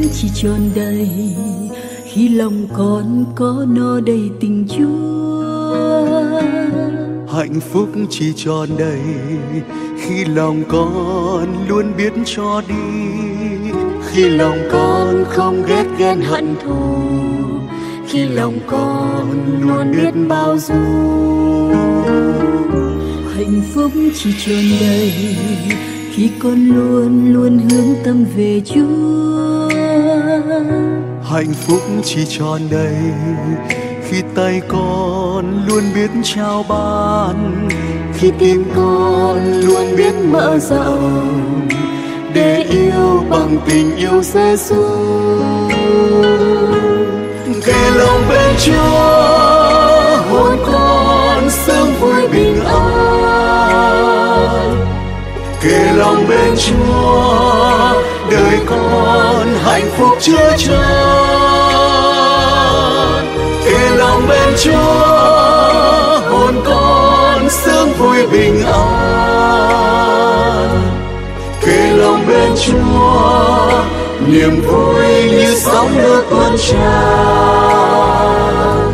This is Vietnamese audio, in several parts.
chỉ tròn đầy khi lòng con có no đầy tình Chúa. Hạnh phúc chỉ tròn đầy khi lòng con luôn biết cho đi, khi lòng con không ghét ghen hận thù, khi lòng con luôn biết bao dung. Hạnh phúc chỉ tròn đầy khi con luôn luôn hướng tâm về Chúa. Hạnh phúc chỉ tròn đầy khi tay con luôn biết trao ban, khi tim con luôn biết mở rộng để yêu bằng tình yêu Giêsu. Kề lòng bên Chúa, hồn con sướng vui bình an. Kề lòng bên Chúa, đời con hạnh phúc chứa chan. Kề lòng bên Chúa, hồn con sướng vui bình an. Kề lòng bên Chúa, niềm vui như sóng nước tuôn tràn.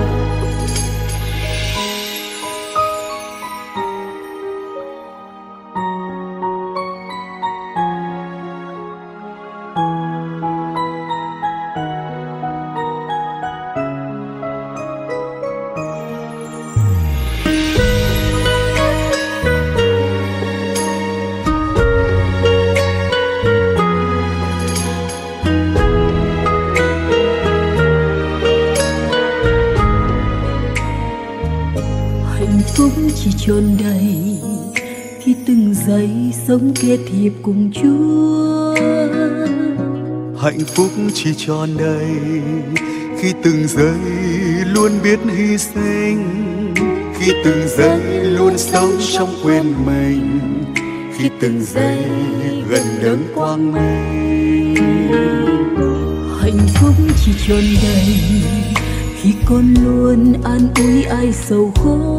Chỉ tròn đầy khi từng giây sống kết hiệp cùng Chúa. Hạnh phúc chỉ tròn đầy khi từng giây luôn biết hy sinh, khi từng giây luôn sống trong quên mình, khi từng giây gần đấng quang minh. Hạnh phúc chỉ tròn đầy khi con luôn an ủi ai sầu khổ.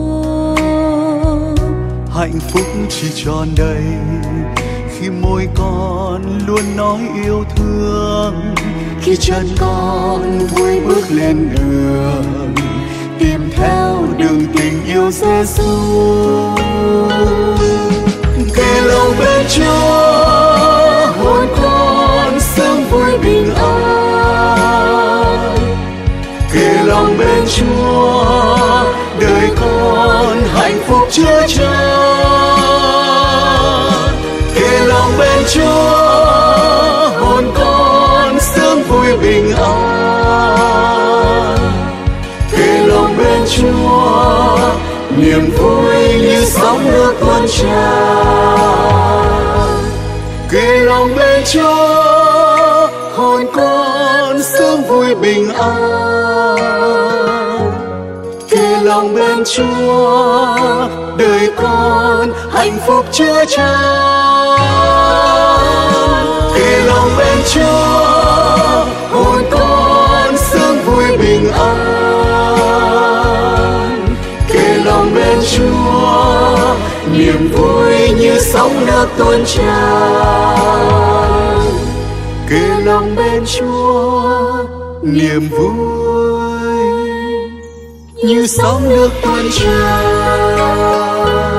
Hạnh phúc chỉ tròn đầy khi môi con luôn nói yêu thương, khi chân con vui bước lên đường tìm theo đường tình yêu Giêsu. Kề lòng bên Chúa, hồn con sướng vui bình an. Kề lòng bên Chúa, đời con hạnh phúc chứa chan. Kề lòng bên Chúa, hồn con sướng vui bình an. Kề lòng bên Chúa, niềm vui như sóng nước tuôn tràn. Kề lòng bên Chúa, hồn con sướng vui bình an. Kề lòng bên Chúa, đời con hạnh phúc chứa chan. Kề lòng bên Chúa, hồn con sướng vui bình an. Kề lòng bên Chúa, niềm vui như sóng nước tuôn tràn. Kề lòng bên Chúa, niềm vui như sóng nước tuôn tràn.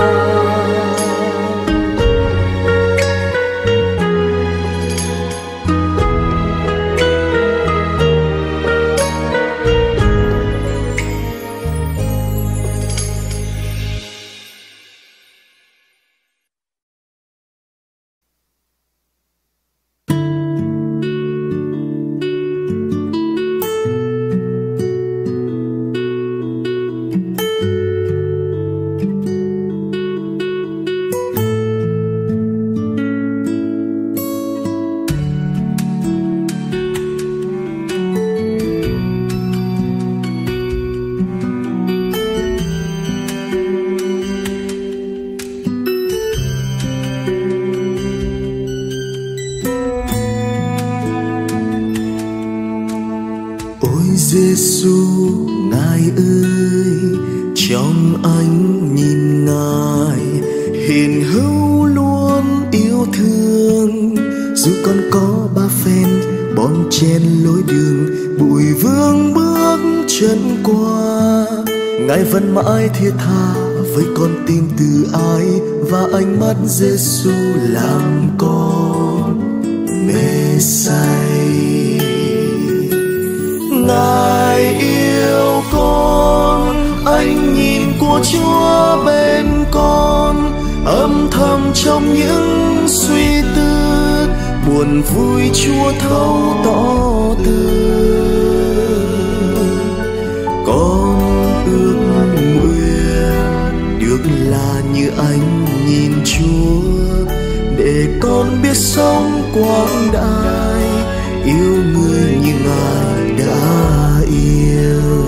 Giêsu Ngài ơi, trong anh nhìn Ngài hiền hữu luôn yêu thương. Dù con có ba phen bỏ bon chen lối đường, bụi vương bước chân qua. Ngài vẫn mãi thiết tha với con tim từ ái, và ánh mắt Giêsu làm con mê say. Ngài yêu con, anh nhìn của Chúa bên con, âm thầm trong những suy tư, buồn vui Chúa thấu tỏ tường. Con ước nguyện được là như anh nhìn Chúa, để con biết sống quảng đại, yêu người như Ngài đã yêu.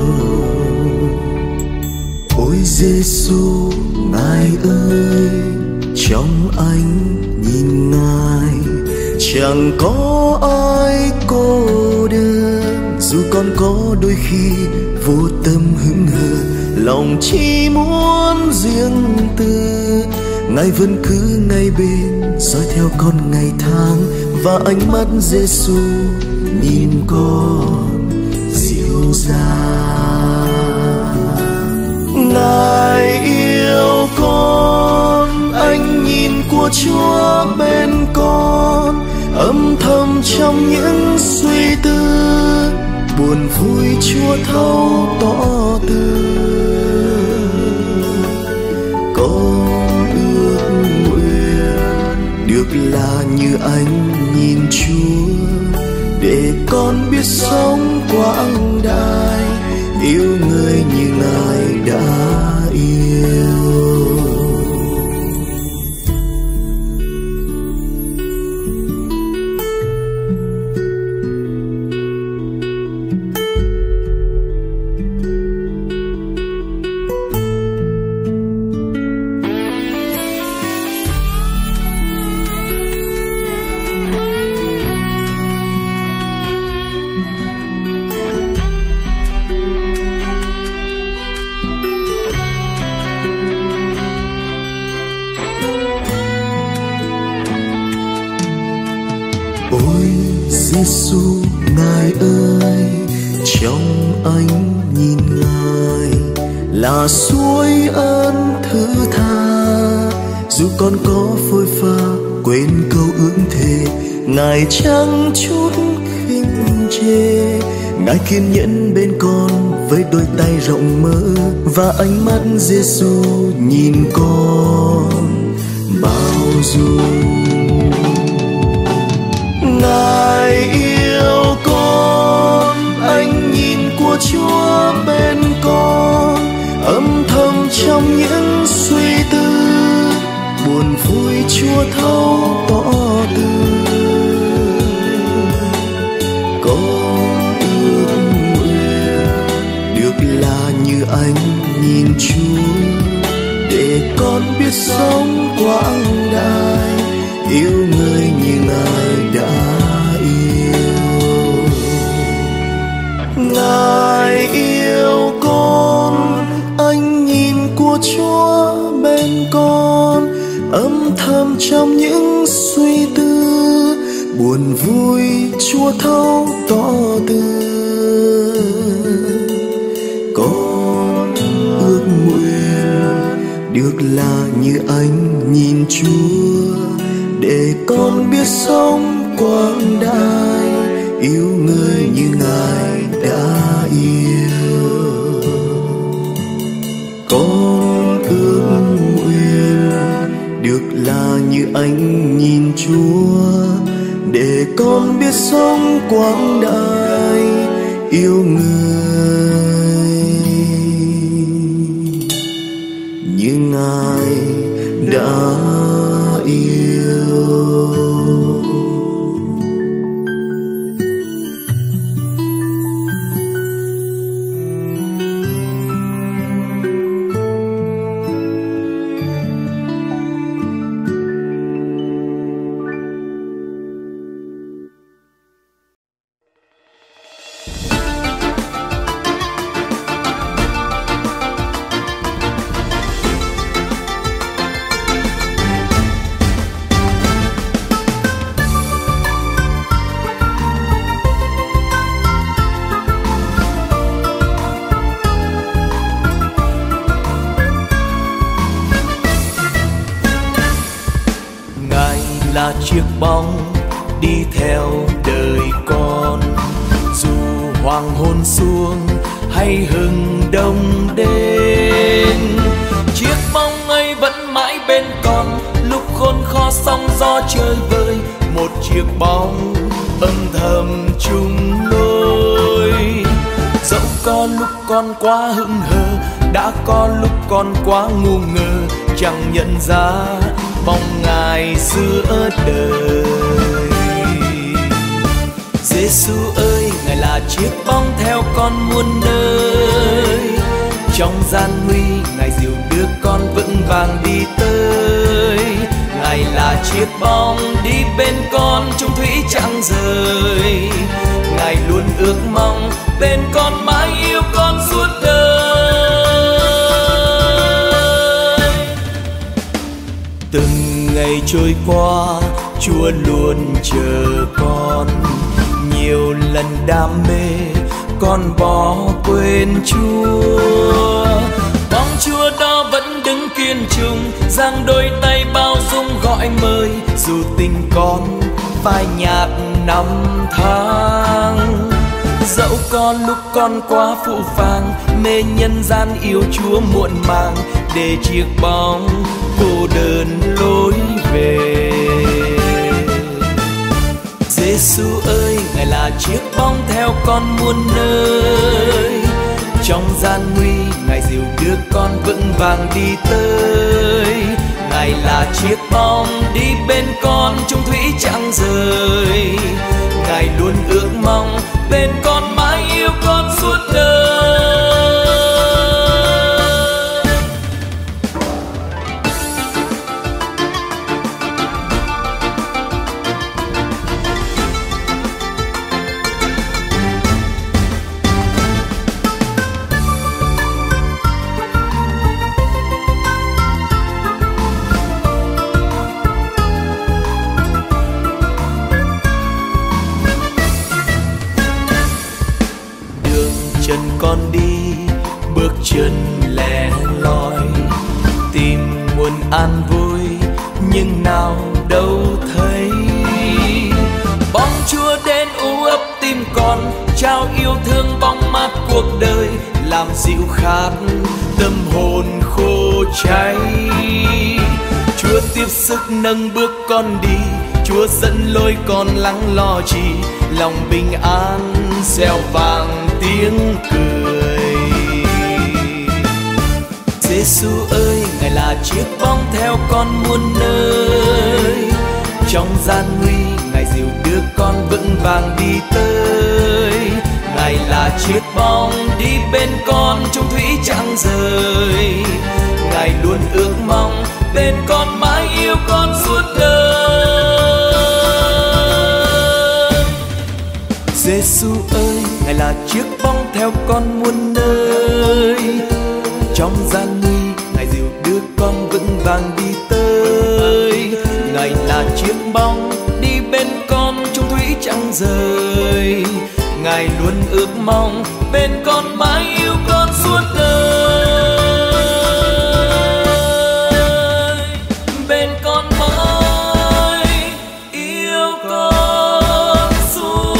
Ôi Giêsu, Ngài ơi, trong anh nhìn Ngài chẳng có ai cô đơn. Dù con có đôi khi vô tâm hững hờ, lòng chỉ muốn riêng tư, Ngài vẫn cứ ngay bên dõi theo con ngày tháng, và ánh mắt Giêsu nhìn con dịu dàng. Ngài yêu con, anh nhìn của Chúa bên con, âm thầm trong những suy tư, buồn vui Chúa thấu tỏ tường. Con ước nguyện được là như anh nhìn Chúa, để con biết sống quảng đại, yêu người như Ngài đã yêu. Giêsu, Ngài ơi, trong anh nhìn Ngài là suối ơn thứ tha. Dù con có phôi pha quên câu ước thề, Ngài chẳng chút khinh chê. Ngài kiên nhẫn bên con với đôi tay rộng mở, và ánh mắt Giêsu nhìn con bao dung. Ngài yêu con, anh nhìn của Chúa bên con, âm thầm trong những suy tư, buồn vui Chúa thấu tỏ tường. Con ước nguyện được là như anh nhìn Chúa, để con biết sống quảng đại, yêu người như Ngài đã yêu. Ngài yêu con, anh nhìn của Chúa bên con, âm thầm trong những suy tư, buồn vui Chúa thấu tỏ tường. Con ước nguyện được là như anh nhìn Chúa, để con biết sống quảng đại, yêu người như Ngài đã yêu. Con ước nguyện được là như anh nhìn Chúa, để con biết sống quảng đại, yêu người như Ngài đã yêu. là chiếc bóng đi theo đời con. Dù hoàng hôn xuống hay hừng đông đến, chiếc bóng ấy vẫn mãi bên con. Lúc khôn khó sóng gió chơi vơi, một chiếc bóng âm thầm chung lối. Dẫu có lúc con quá hững hờ, đã có lúc con quá ngu ngơ, chẳng nhận ra bóng Ngài giữa đời. Giêsu ơi, Ngài là chiếc bóng theo con muôn nơi. Trong gian nguy, Ngài dìu đưa con vững vàng đi tới. Ngài là chiếc bóng đi bên con chung thủy chẳng rời. Ngài luôn ước mong bên con mãi yêu con suốt đời. Từng ngày trôi qua, Chúa luôn chờ con. Nhiều lần đam mê, con bỏ quên Chúa. Bóng Chúa đó vẫn đứng kiên trung, giang đôi tay bao dung gọi mời. Dù tình con phai nhạt năm tháng, dẫu có lúc con quá phũ phàng, mê nhân gian yêu Chúa muộn màng, để chiếc bóng cô đơn lối về. Giêsu ơi, Ngài là chiếc bóng theo con muôn nơi. Trong gian nguy, Ngài dìu đưa con vững vàng đi tới. Ngài là chiếc bóng đi bên con chung thủy chẳng rời. Ngài luôn ước mong bên con mãi yêu con suốt đời. Con đi bước chân lẻ loi, tìm nguồn an vui nhưng nào đâu thấy. Bóng Chúa đến u ấp tim con, trao yêu thương bóng mát cuộc đời, làm dịu khát tâm hồn khô cháy. Chúa tiếp sức nâng bước con đi, Chúa dẫn lối con lắng lo chi, lòng bình an reo vang tiếng cười. Giêsu ơi, Ngài là chiếc bóng theo con muôn nơi. Trong gian nguy, Ngài dìu đưa con vững vàng đi tới. Ngài là chiếc bóng đi bên con chung thủy chẳng rời. Ngài luôn ước mong bên con mãi yêu con suốt đời. Giêsu ơi, Ngài là chiếc bóng theo con muôn nơi. Trong gian nguy, Ngài dìu đưa con vững vàng đi tới. Ngài là chiếc bóng đi bên con chung thủy chẳng rời. Ngài luôn ước mong bên con mãi yêu con suốt đời. Bên con mãi yêu con suốt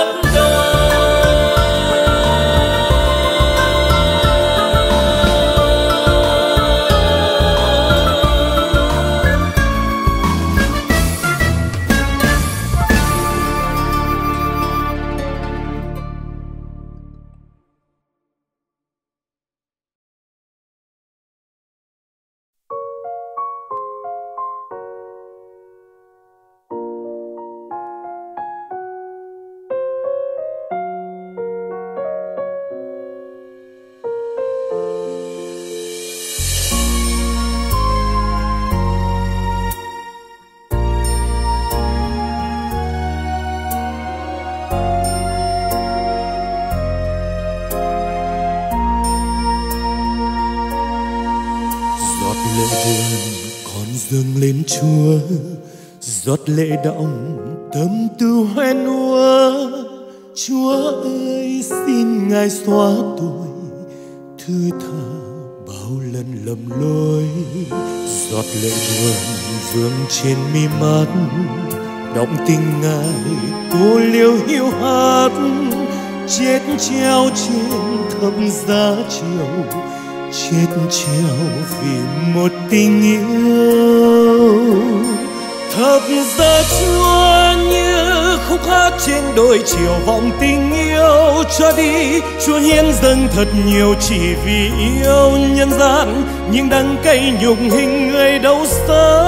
dâng lên Chúa, giọt lệ đọng tâm tư hoen úa. Chúa ơi, xin Ngài xóa tuổi thư tha bao bao lần lầm lối, giọt lệ buồn vương trên mi mắt, động tình ngài cô liêu hiu hát, chết treo trên thập giá chiều, chết treo vì một tình yêu. Thập giá Chúa như khúc hát trên đôi chiều vọng tình yêu, cho đi Chúa hiến dâng thật nhiều chỉ vì yêu nhân gian, nhưng đắng cay nhục hình người đâu xa.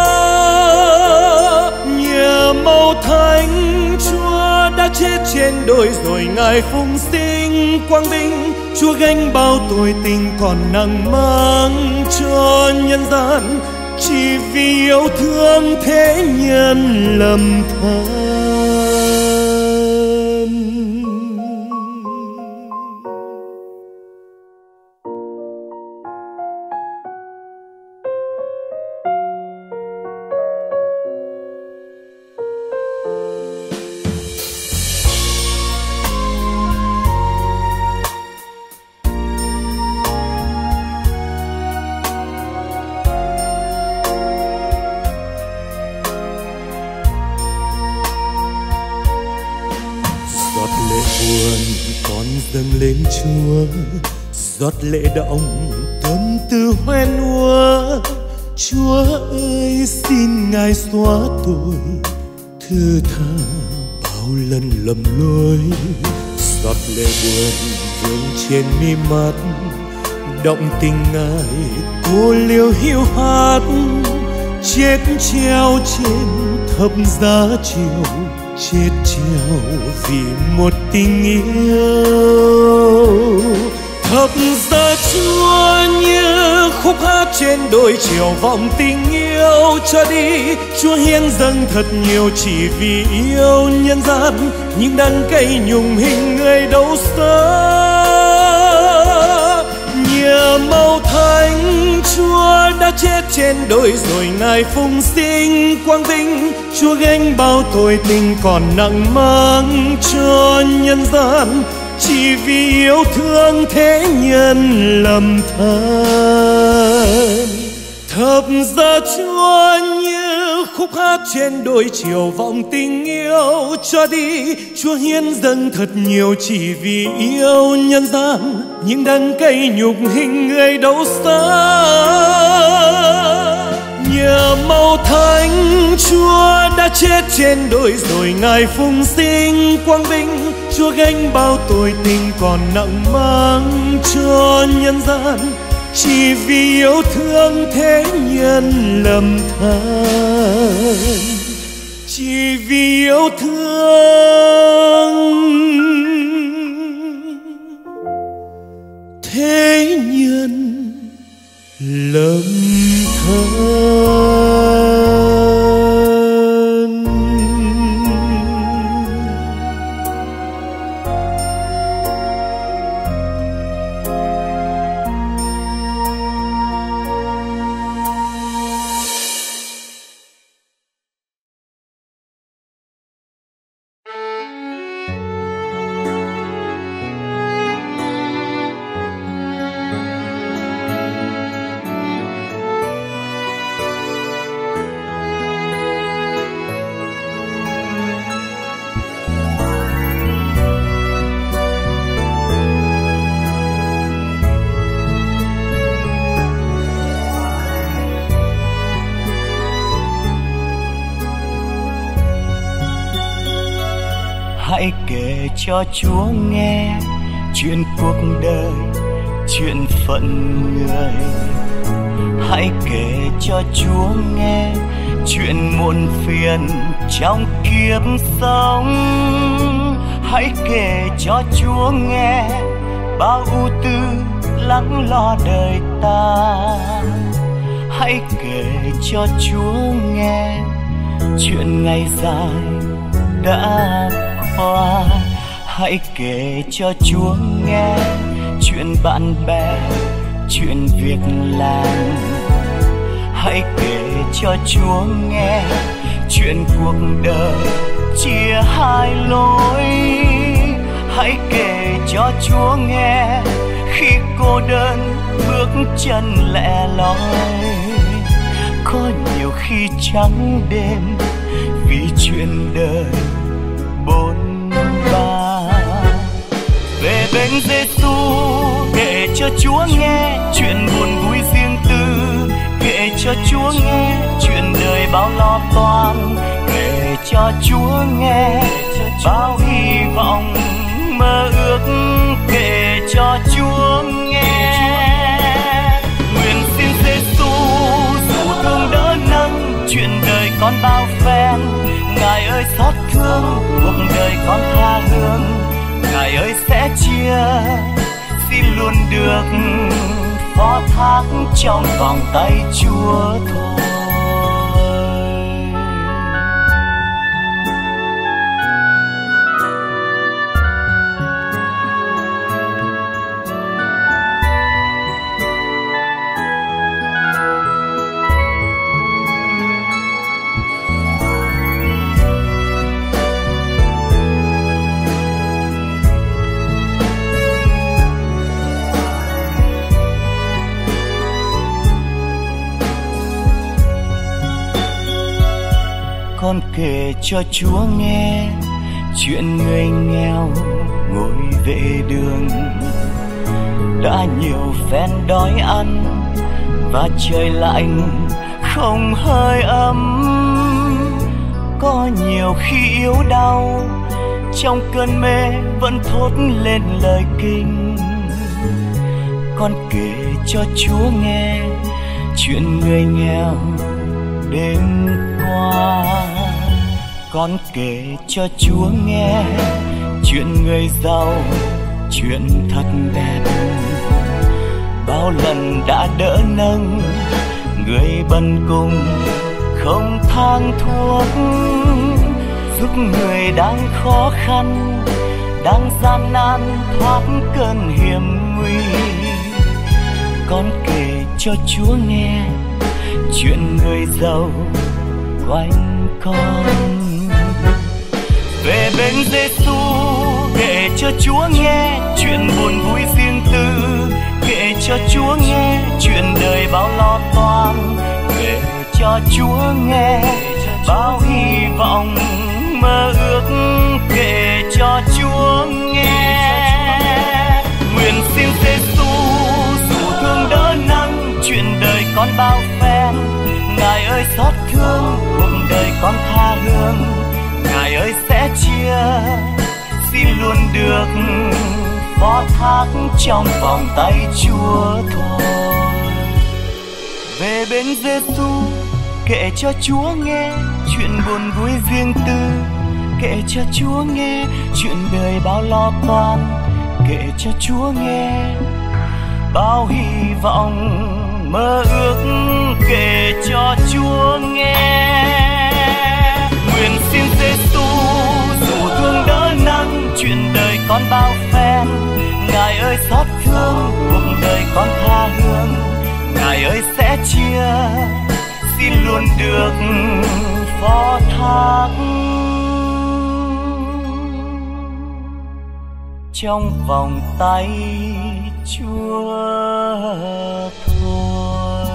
Nhờ màu thánh Chúa đã chết trên đồi rồi ngài phụng sinh quang vinh, Chúa gánh bao tội tình còn nặng mang cho nhân gian, chỉ vì yêu thương thế nhân lầm than. Lên Chúa, giọt lệ đọng tâm tư hoen ua. Chúa ơi xin ngài xóa tội, thứ tha bao lần lầm lối. Giọt lệ buồn vương trên mi mắt, động tình ngài cô liêu hiu hát, chết treo trên thập giá chiều, chết treo vì một tình yêu. Thập giá Chúa như khúc hát trên đôi chiều vọng tình yêu, cho đi Chúa hiến dâng thật nhiều chỉ vì yêu nhân gian, nhưng đắng cay nhung hình người đâu xa. Nhờ màu thánh Chúa đã chết trên đồi rồi ngài phụng sinh quang vinh, Chúa gánh bao tội tình còn nặng mang cho nhân gian, chỉ vì yêu thương thế nhân lầm than. Thập giá Chúa như khúc hát trên đôi chiều vọng tình yêu, cho đi Chúa hiến dâng thật nhiều chỉ vì yêu nhân gian, nhưng đắng cay nhục hình người đâu xa. Nhờ màu thánh Chúa đã chết trên đồi rồi ngài phụng sinh quang vinh, Chúa gánh bao tội tình còn nặng mang cho nhân gian, chỉ vì yêu thương thế nhân lầm than, chỉ vì yêu thương thế nhân lầm than. Hãy kể cho Chúa nghe chuyện cuộc đời, chuyện phận người. Hãy kể cho Chúa nghe chuyện muộn phiền trong kiếp sống. Hãy kể cho Chúa nghe bao ưu tư lắng lo đời ta. Hãy kể cho Chúa nghe chuyện ngày dài đã qua. Hãy kể cho Chúa nghe chuyện bạn bè, chuyện việc làm. Hãy kể cho Chúa nghe chuyện cuộc đời chia hai lối. Hãy kể cho Chúa nghe khi cô đơn bước chân lẻ loi. Có nhiều khi trắng đêm vì chuyện đời bôn ba. Về bên Giêsu kể cho Chúa nghe chuyện buồn vui riêng tư, kể cho Chúa nghe chuyện đời bao lo toan, kể cho Chúa nghe bao hy vọng mơ ước, kể cho Chúa nghe. Nguyện xin Giêsu dù thương đỡ nâng chuyện đời con bao phen, Ngài ơi xót thương cuộc đời con tha hương, Ngài ơi sẽ chia xin luôn được phó thác trong vòng tay Chúa thôi. Con kể cho Chúa nghe chuyện người nghèo ngồi vệ đường, đã nhiều phen đói ăn và trời lạnh không hơi ấm. Có nhiều khi yếu đau trong cơn mê vẫn thốt lên lời kinh. Con kể cho Chúa nghe chuyện người nghèo đêm qua. Con kể cho Chúa nghe chuyện người giàu, chuyện thật đẹp. Bao lần đã đỡ nâng người bần cùng không thang thuốc, giúp người đang khó khăn đang gian nan thoát cơn hiểm nguy. Con kể cho Chúa nghe chuyện người giàu quanh con. Về bên Giêsu kể cho Chúa nghe chuyện buồn vui riêng tư, kể cho Chúa nghe chuyện đời bao lo toan, kể cho Chúa nghe bao hy vọng mơ ước, kể cho Chúa nghe. Nguyện xin Giêsu dù thương đỡ nâng chuyện đời con bao phen, Ngài ơi xót thương cuộc đời con tha hương, Ngài ơi sẽ chia xin luôn được phó thác trong vòng tay Chúa thôi. Về bên Giêsu kể cho Chúa nghe chuyện buồn vui riêng tư, kể cho Chúa nghe chuyện đời bao lo toan, kể cho Chúa nghe bao hy vọng mơ ước, kể cho Chúa nghe. Nguyện xin Giêsu dù thương đỡ nâng chuyện đời con bao phen, Ngài ơi xót thương cuộc đời con tha hương, Ngài ơi sẽ chia xin luôn được phó thác trong vòng tay Chúa thôi.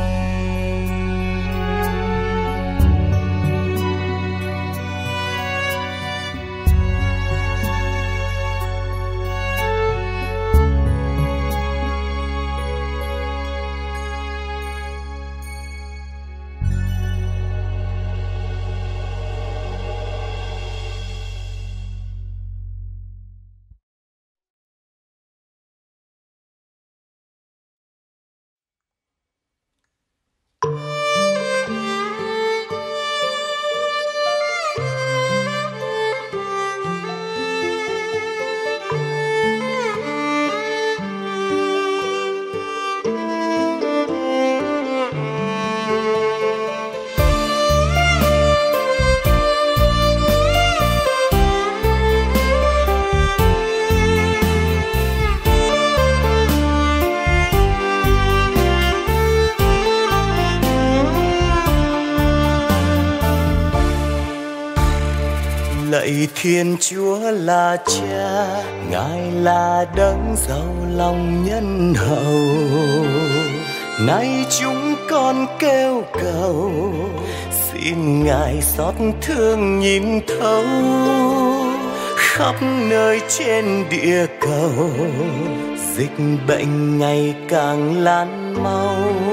Lạy Thiên Chúa là Cha, Ngài là đấng giàu lòng nhân hậu. Nay chúng con kêu cầu, xin Ngài xót thương nhìn thấu khắp nơi trên địa cầu. Dịch bệnh ngày càng lan mau,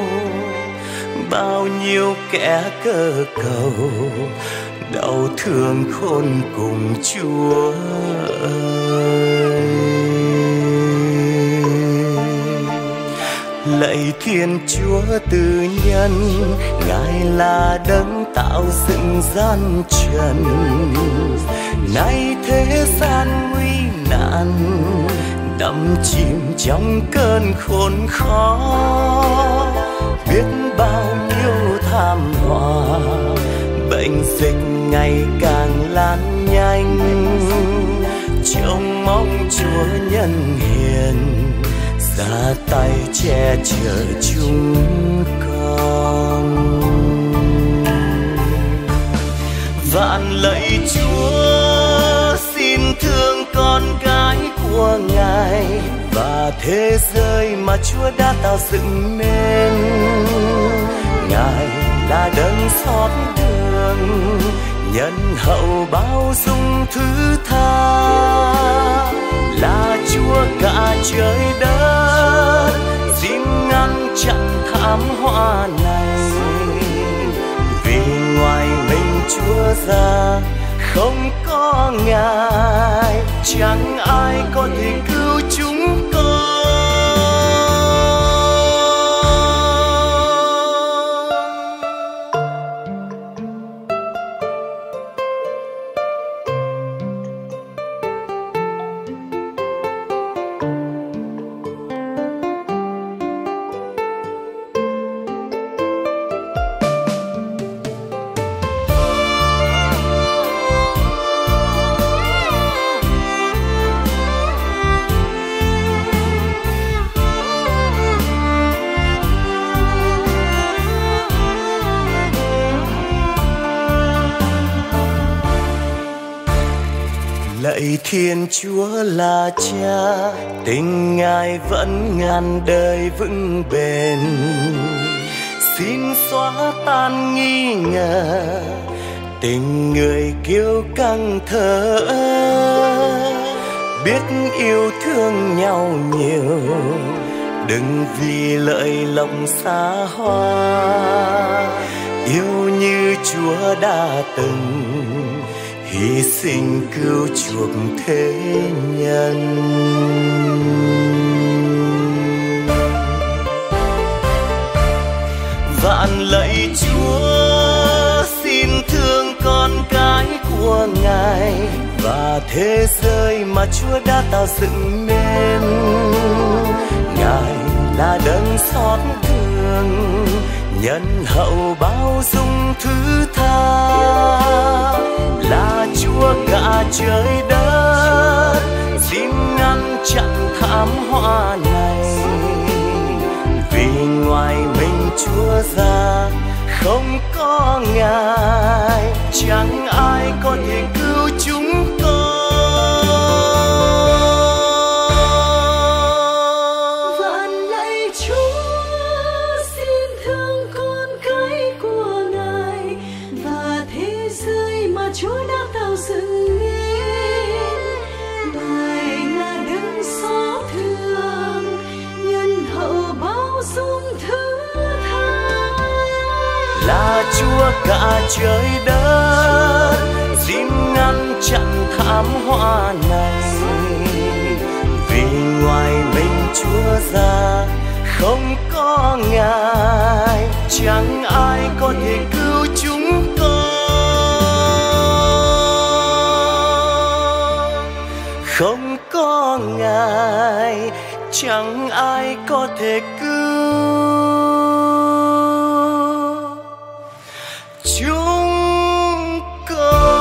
bao nhiêu kẻ cơ cầu đau thương khôn cùng Chúa ơi. Lạy Thiên Chúa từ nhân, Ngài là đấng tạo dựng gian trần. Nay thế gian nguy nạn, đắm chìm trong cơn khốn khó. Biết bao nhiêu thảm họa, bệnh dịch ngày càng lan nhanh. Trông mong Chúa nhân hiền ra tay che chở chúng con. Vạn lạy Chúa, xin thương con gái của Ngài và thế giới mà Chúa đã tạo dựng nên. Ngài là đấng xót thương, nhân hậu bao dung thứ tha. Là Chúa cả trời đất, xin ngăn chặn thảm họa này. Vì ngoài mình Chúa ra không có Ngài, chẳng ai có thể cứu chúng con. Lạy Thiên Chúa là Cha, tình Ngài vẫn ngàn đời vững bền. Xin xóa tan nghi ngờ, tình người kiêu căng thờ ơ. Biết yêu thương nhau nhiều, đừng vì lợi lộc xa hoa. Yêu như Chúa đã từng hy sinh cứu chuộc thế nhân. Vạn lạy Chúa, xin thương con cái của Ngài và thế giới mà Chúa đã tạo dựng nên. Ngài là đấng xót thương, nhân hậu bao dung thứ tha. Là Chúa cả trời đất, xin ngăn chặn thảm họa này. Vì ngoài mình Chúa ra không có Ngài, chẳng ai có thể cứu chúng con. Vạn lạy Chúa, xin thương con cái của Ngài và thế giới mà Chúa đã tạo dựng nên. Ngài là đấng xót thương, nhân hậu bao dung thứ tha. Là Chúa cả trời đất, xin ngăn chặn thảm họa này. Vì ngoài mình Chúa ra không có Ngài, chẳng ai có thể cứu chúng con. Không có Ngài, chẳng ai có thể cứu chúng con.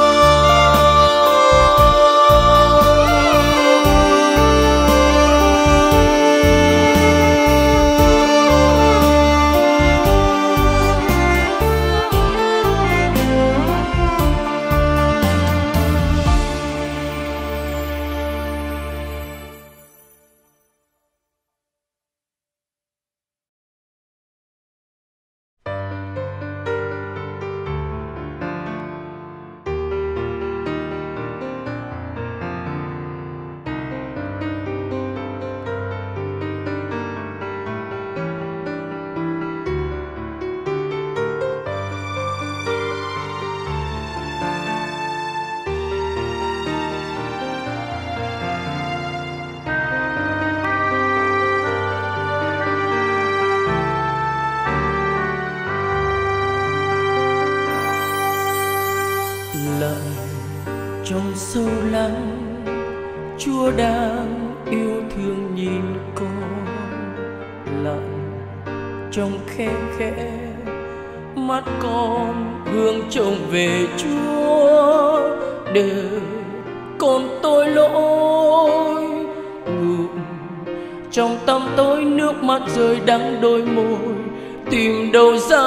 lặng trong sâu lắng, Chúa đang yêu thương nhìn con. Lặng trong khe khẽ mắt con hướng trông về Chúa, để con tôi lỗi ngụm trong tăm tối, nước mắt rơi đắng đôi môi, tìm đâu ra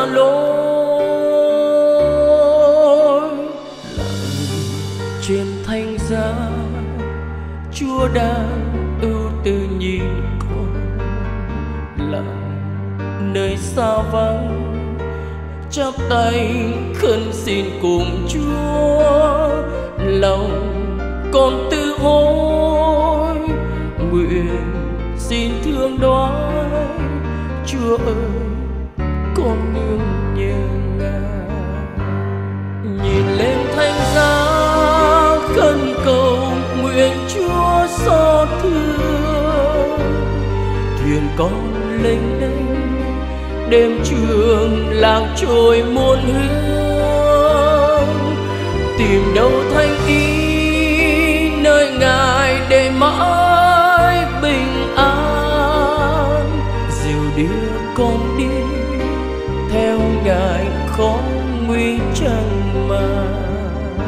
lối. Lặng trên thánh giá, Chúa đang ưu tư nhìn con. Lặng nơi xa vắng, chắp tay khấn xin cùng Chúa. Lòng con tự hối nguyện xin thương đoái, Chúa ơi con nương nhớ Ngài. Nhìn lên thánh giá khấn cầu nguyện Chúa xót thương. Thuyền con lênh đênh đêm trường lạc trôi muôn hướng, tìm đâu thanh ý nơi Ngài để mãi bình an. Dìu đưa con đi theo Ngài khó nguy chẳng màng.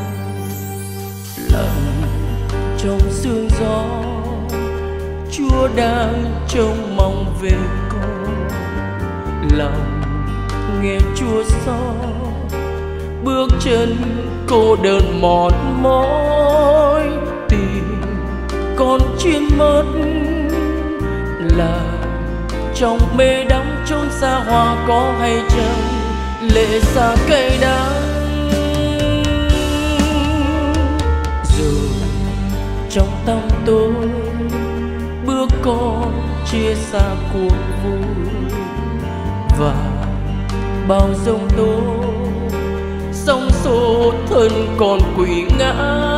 Lặng trong sương gió, Chúa đang trông mong về con. Lòng nghe Chúa xót bước chân cô đơn mòn mỏi, tìm con chim mất là trong mê đắm chốn xa hoa có hay chăng, lệ xa cây đắng. Rồi trong tâm tôi bước con chia xa cuộc vui, và bao giông tố sóng xô thân còn quỷ ngã.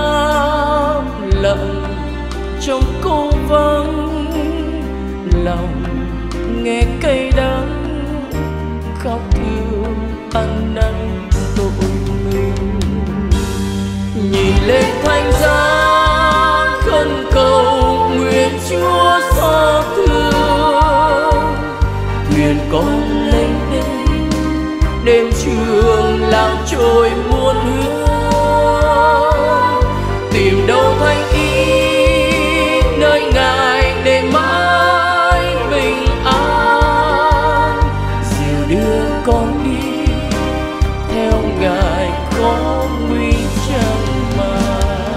Lặng trong cô vắng, lòng nghe cây đắng khóc thương ăn năn tội mình. Nhìn lên thánh giá khấn cầu nguyện Chúa xót thương. Thuyền con lênh đênh đêm trường lạc trôi muôn hướng, tìm đâu thanh ý nơi Ngài để mãi bình an. Dìu đưa con đi theo Ngài có nguy chẳng màng.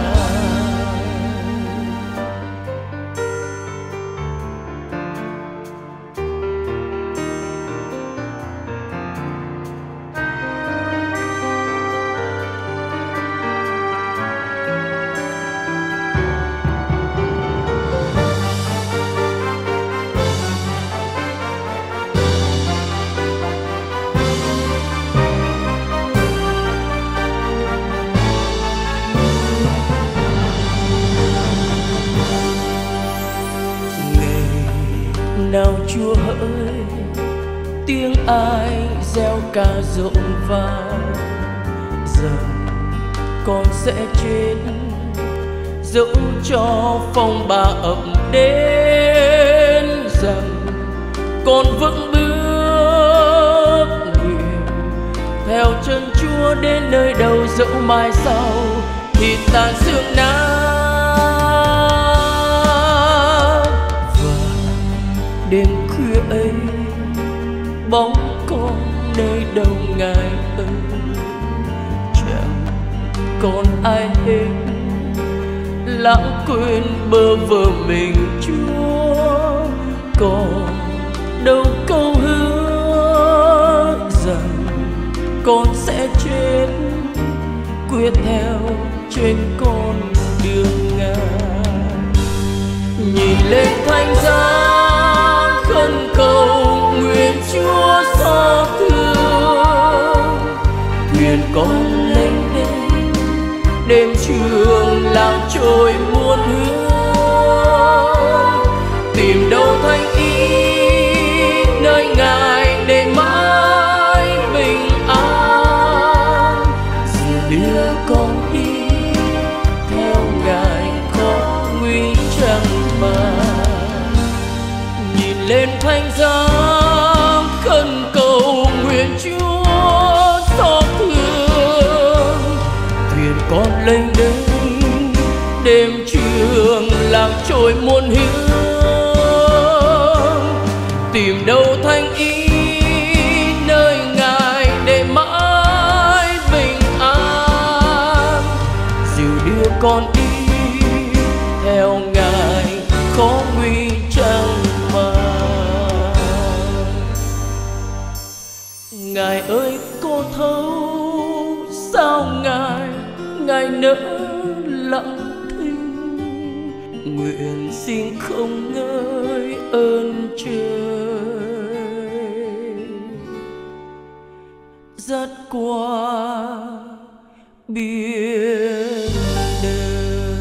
Nào Chúa hỡi, tiếng ai reo ca rộn vang rằng con sẽ chết, dẫu cho phong ba ập đến, rằng con vững bước nguyện theo chân Chúa đến nơi đầu, dẫu mai sau thì tàn xương nát. Đêm khuya ấy bóng con nơi đâu Ngài ơi, chẳng còn ai hết lãng quên bơ vơ mình Chúa. Còn đâu câu hứa rằng con sẽ chết, quyết theo trên con đường Ngài. Nhìn lên thánh giá khấn cầu nguyện Chúa xót thương. Thuyền con lênh đênh đêm trường lạc trôi muôn hướng, tìm đâu thanh ý nơi Ngài để mãi bình an. Dìu đưa con con đi theo Ngài có nguy chẳng màng. Nhìn lên thánh giá khẩn cầu nguyện Chúa xót thương, thuyền con lênh đênh đêm trường làm trôi muôn hướng, tìm đâu thanh ý nơi Ngài để mãi bình an. Dìu đưa con đi theo Ngài khó nguy chẳng màng. Ngài ơi có thấu sao Ngài nỡ lặng thinh, nguyện xin không ngơi ơn trời dắt qua biển đời.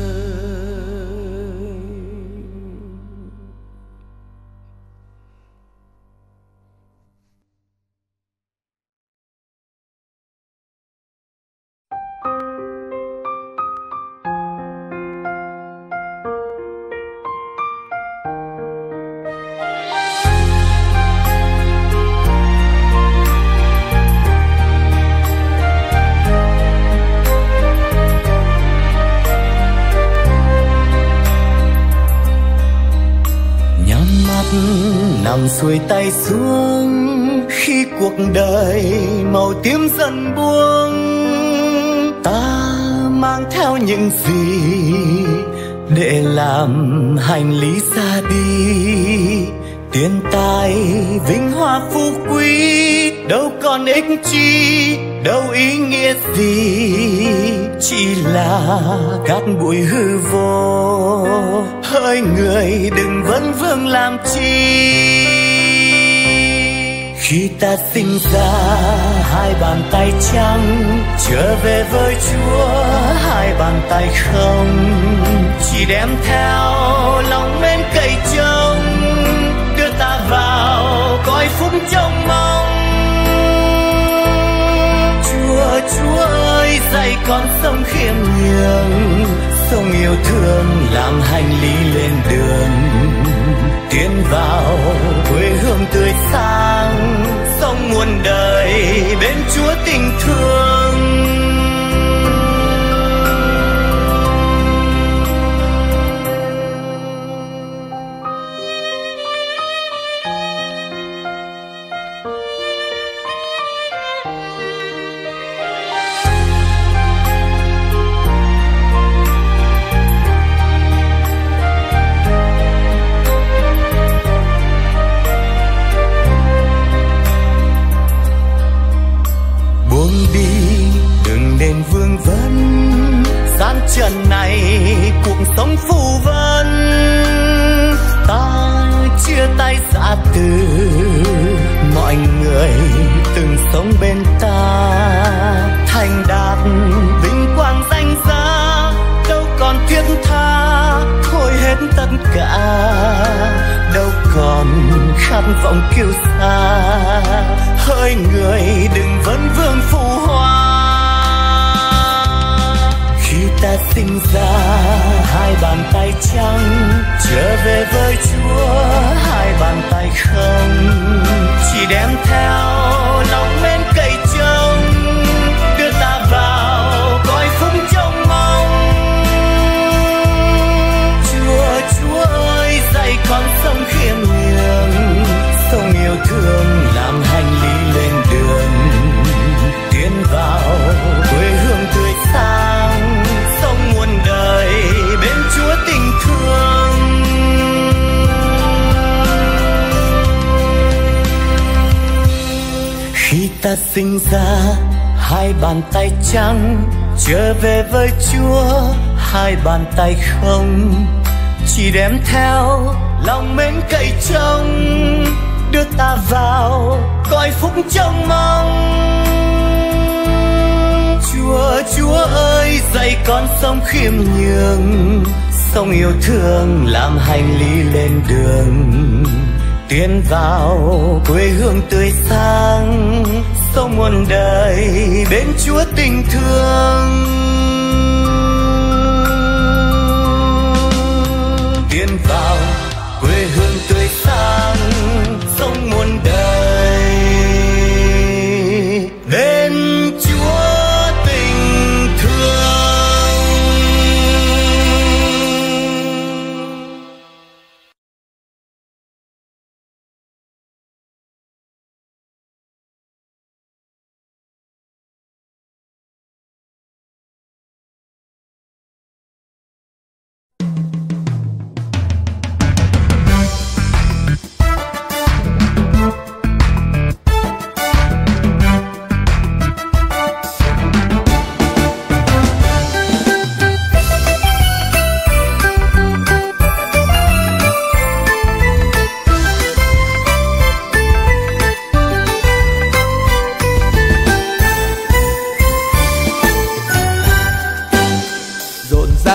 Nằm xuôi tay xuống khi cuộc đời màu tím dần buông, ta mang theo những gì để làm hành lý ra đi. Tiền tài vinh hoa phú quý đâu còn ích chi, đâu ý nghĩa gì, chỉ là cát bụi hư vô. Hỡi người đừng vấn vương làm chi, khi ta sinh ra hai bàn tay trắng, trở về với Chúa hai bàn tay không, chỉ đem theo lòng mến cậy trông, đưa ta vào cõi phúc trông mong. Chúa ơi dạy con sống khiêm nhường, sống yêu thương làm hành lý lên đường, tiến vào quê hương tươi sáng, sống muôn đời bên Chúa tình thương. Vương vấn gian trần này cuộc sống phù vân, ta chia tay giã từ mọi người từng sống bên ta, thành đạt vinh quang danh giá đâu còn thiết tha, thôi hết tất cả đâu còn khát vọng kiêu xa. Hỡi người đừng vấn vương phù hoa, khi ta sinh ra hai bàn tay trắng, trở về với Chúa hai bàn tay không, chỉ đem theo lòng mến cậy trông, đưa ta vào cõi phúc trông mong. Chúa ơi dạy con sống khiêm nhường, sống yêu thương làm hành lý lên đường, tiến vào quê hương tươi sáng, sống muôn đời bên Chúa tình thương. Khi ta sinh ra hai bàn tay trắng, trở về với Chúa hai bàn tay không, chỉ đem theo lòng mến cậy trông, đưa ta vào cõi phúc trông mong. Chúa ơi dạy con sống khiêm nhường, sống yêu thương làm hành lý lên đường, tiến vào quê hương tươi sáng, sống muôn đời bên Chúa tình thương.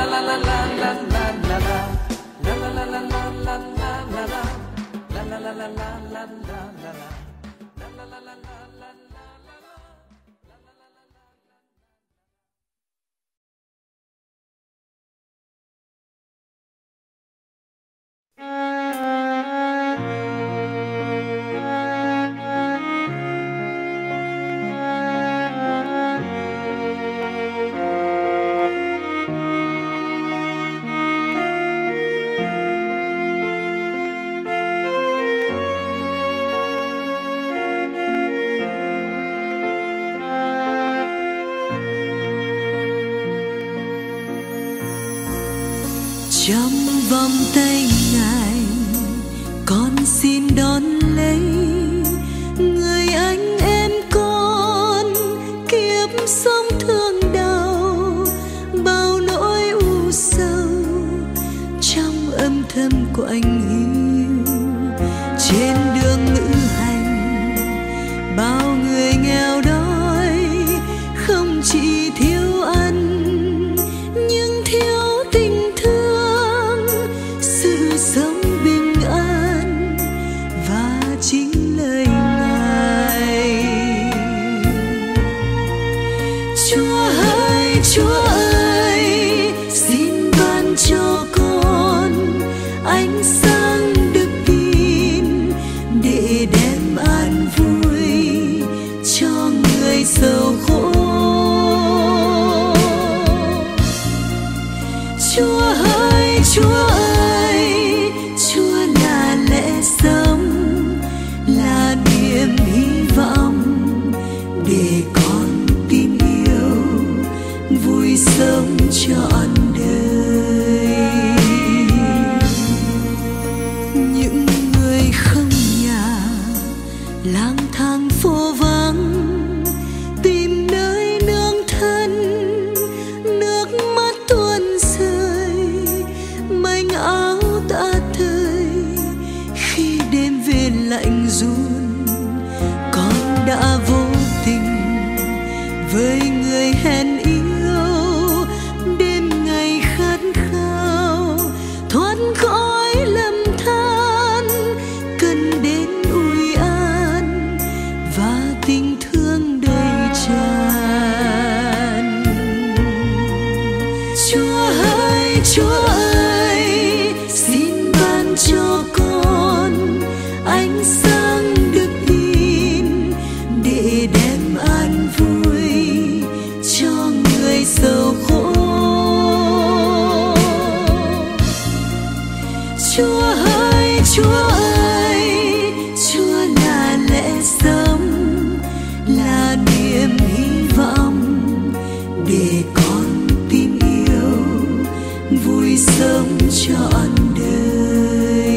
Trong vòng tay Ngài, con xin đón lấy người anh em con. Kiếp sống thương đau, bao nỗi u sầu, trong âm thầm của anh hiu. Trên đường lữ hành, bao người nghèo đói, không chỉ thiếu ăn nhưng thiếu tình thương, sự sống bình an và chính lời Ngài. Chúa ơi, Chúa ơi, vui sống trọn đời. Những người không nhà lang thang phố vắng tìm nơi nương thân, nước mắt tuôn rơi manh áo tả tơi. Khi đêm về lạnh run, con đã vô tình với người hẹn yêu. Đêm ngày khát khao thoát khỏi lầm than, cần đến ủi an và tình thương đầy tràn. Chúa ơi, xin ban cho con ánh sáng đức tin để đem an vui cho người sầu khổ. Chúa ơi, Chúa là lẽ sống, là niềm hy vọng để con tin yêu vui sống trọn đời.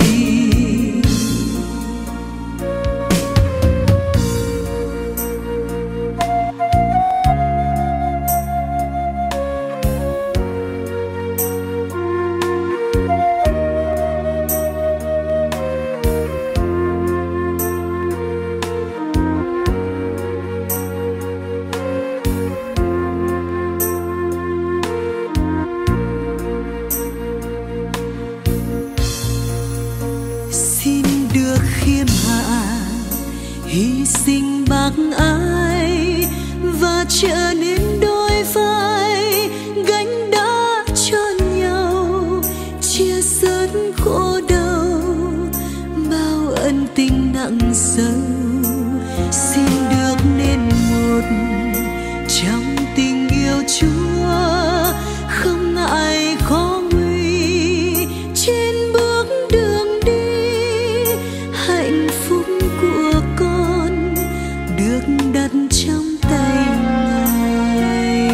Xin được khiêm hạ hy sinh bác ái và trở nên đôi vai gánh đá cho nhau, chia sớt khổ đau bao ân tình nặng sâu. Xin được nên một trong tình yêu Chúa, không ngại khó nguy trên bước đường đi. Hạnh phúc của con được đặt trong tay Ngài.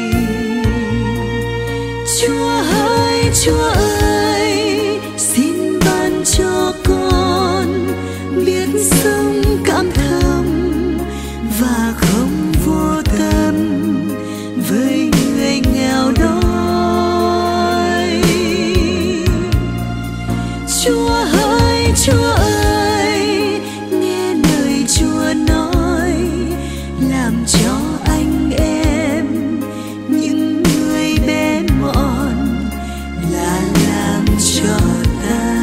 Chúa ơi, xin ban cho con biết sống cảm thầm và không vô tâm với người nghèo đói. Chúa ơi, nghe lời Chúa nói, làm cho anh em những người bé mọn là làm cho ta.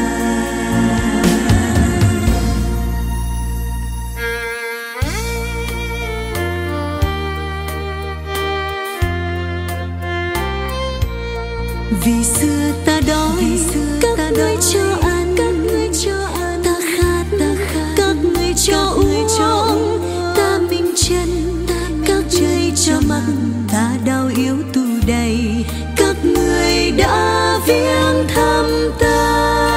Vì xưa ta đói, các ngươi cho ăn, ta khát, các ngươi cho uống, ta minh chân, các ngươi cho mặc, ta đau yếu tù đầy, các ngươi đã viếng thăm ta.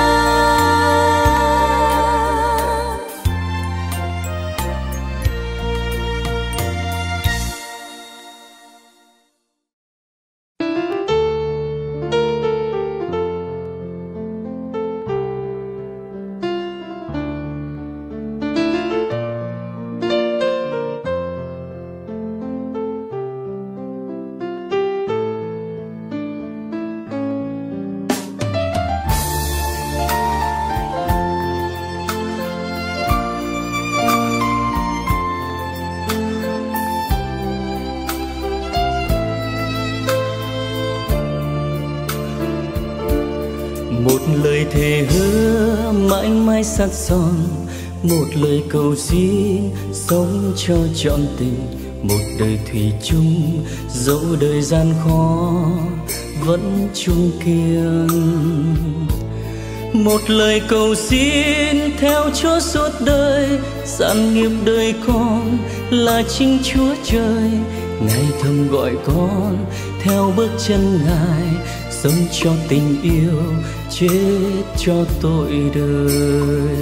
Một lời thề hứa mãi mãi sắc son, một lời cầu xin sống cho trọn tình, một đời thủy chung dẫu đời gian khó vẫn chung kiên. Một lời cầu xin theo Chúa suốt đời, sản nghiệp đời con là chính Chúa trời. Ngài thầm gọi con theo bước chân Ngài, sống cho tình yêu, chết cho tội đời.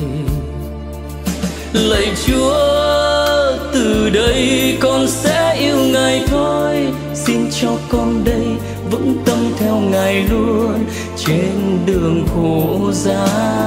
Lạy Chúa, từ đây con sẽ yêu Ngài thôi. Xin cho con đây vững tâm theo Ngài luôn trên đường khổ giá.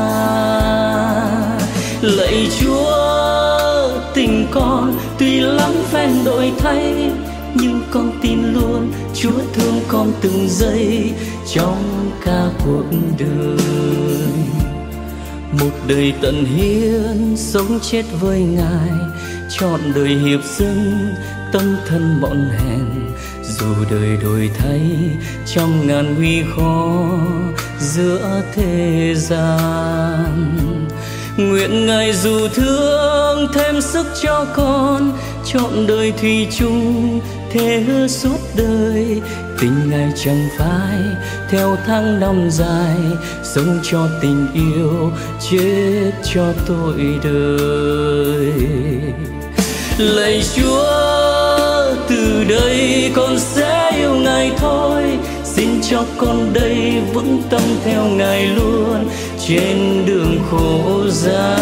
Lạy Chúa, tình con tuy lắm phen đổi thay, nhưng con tin luôn Chúa thương con từng giây trong cả cuộc đời. Một đời tận hiến sống chết với Ngài, trọn đời hiệp dâng tâm thân mọn hèn. Dù đời đổi thay trong ngàn nguy khó giữa thế gian, nguyện Ngài dù thương thêm sức cho con, trọn đời thủy chung thề hứa suốt đời. Tình Ngài chẳng phai theo tháng năm dài, sống cho tình yêu chết cho tội đời. Lạy Chúa, từ đây con sẽ yêu Ngài thôi, xin cho con đây vững tâm theo Ngài luôn trên đường khổ giá.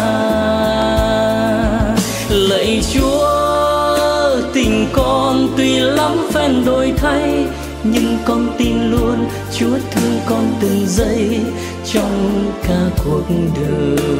Lạy Chúa, tình con tuy lắm phen đổi thay, nhưng con tin luôn Chúa thương con từng giây trong cả cuộc đời.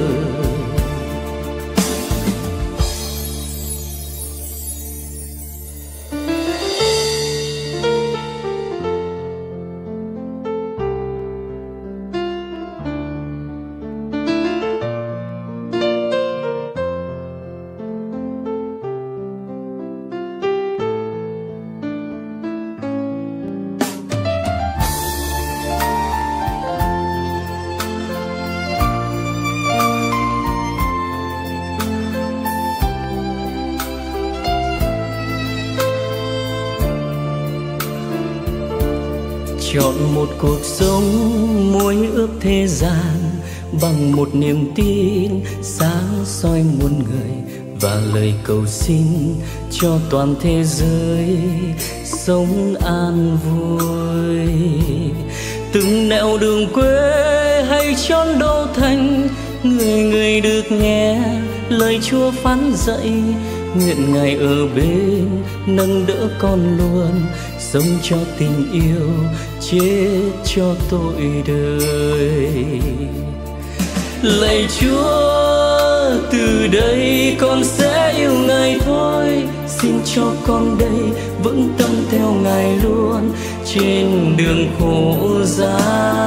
Chọn một cuộc sống muối ướp thế gian bằng một niềm tin sáng soi muôn người, và lời cầu xin cho toàn thế giới sống an vui. Từng nẻo đường quê hay chốn đô thành, người người được nghe lời Chúa phán dạy. Nguyện Ngài ở bên nâng đỡ con luôn, sống cho tình yêu chết cho tội đời. Lạy Chúa, từ đây con sẽ yêu Ngài thôi, xin cho con đây vững tâm theo Ngài luôn trên đường khổ giá.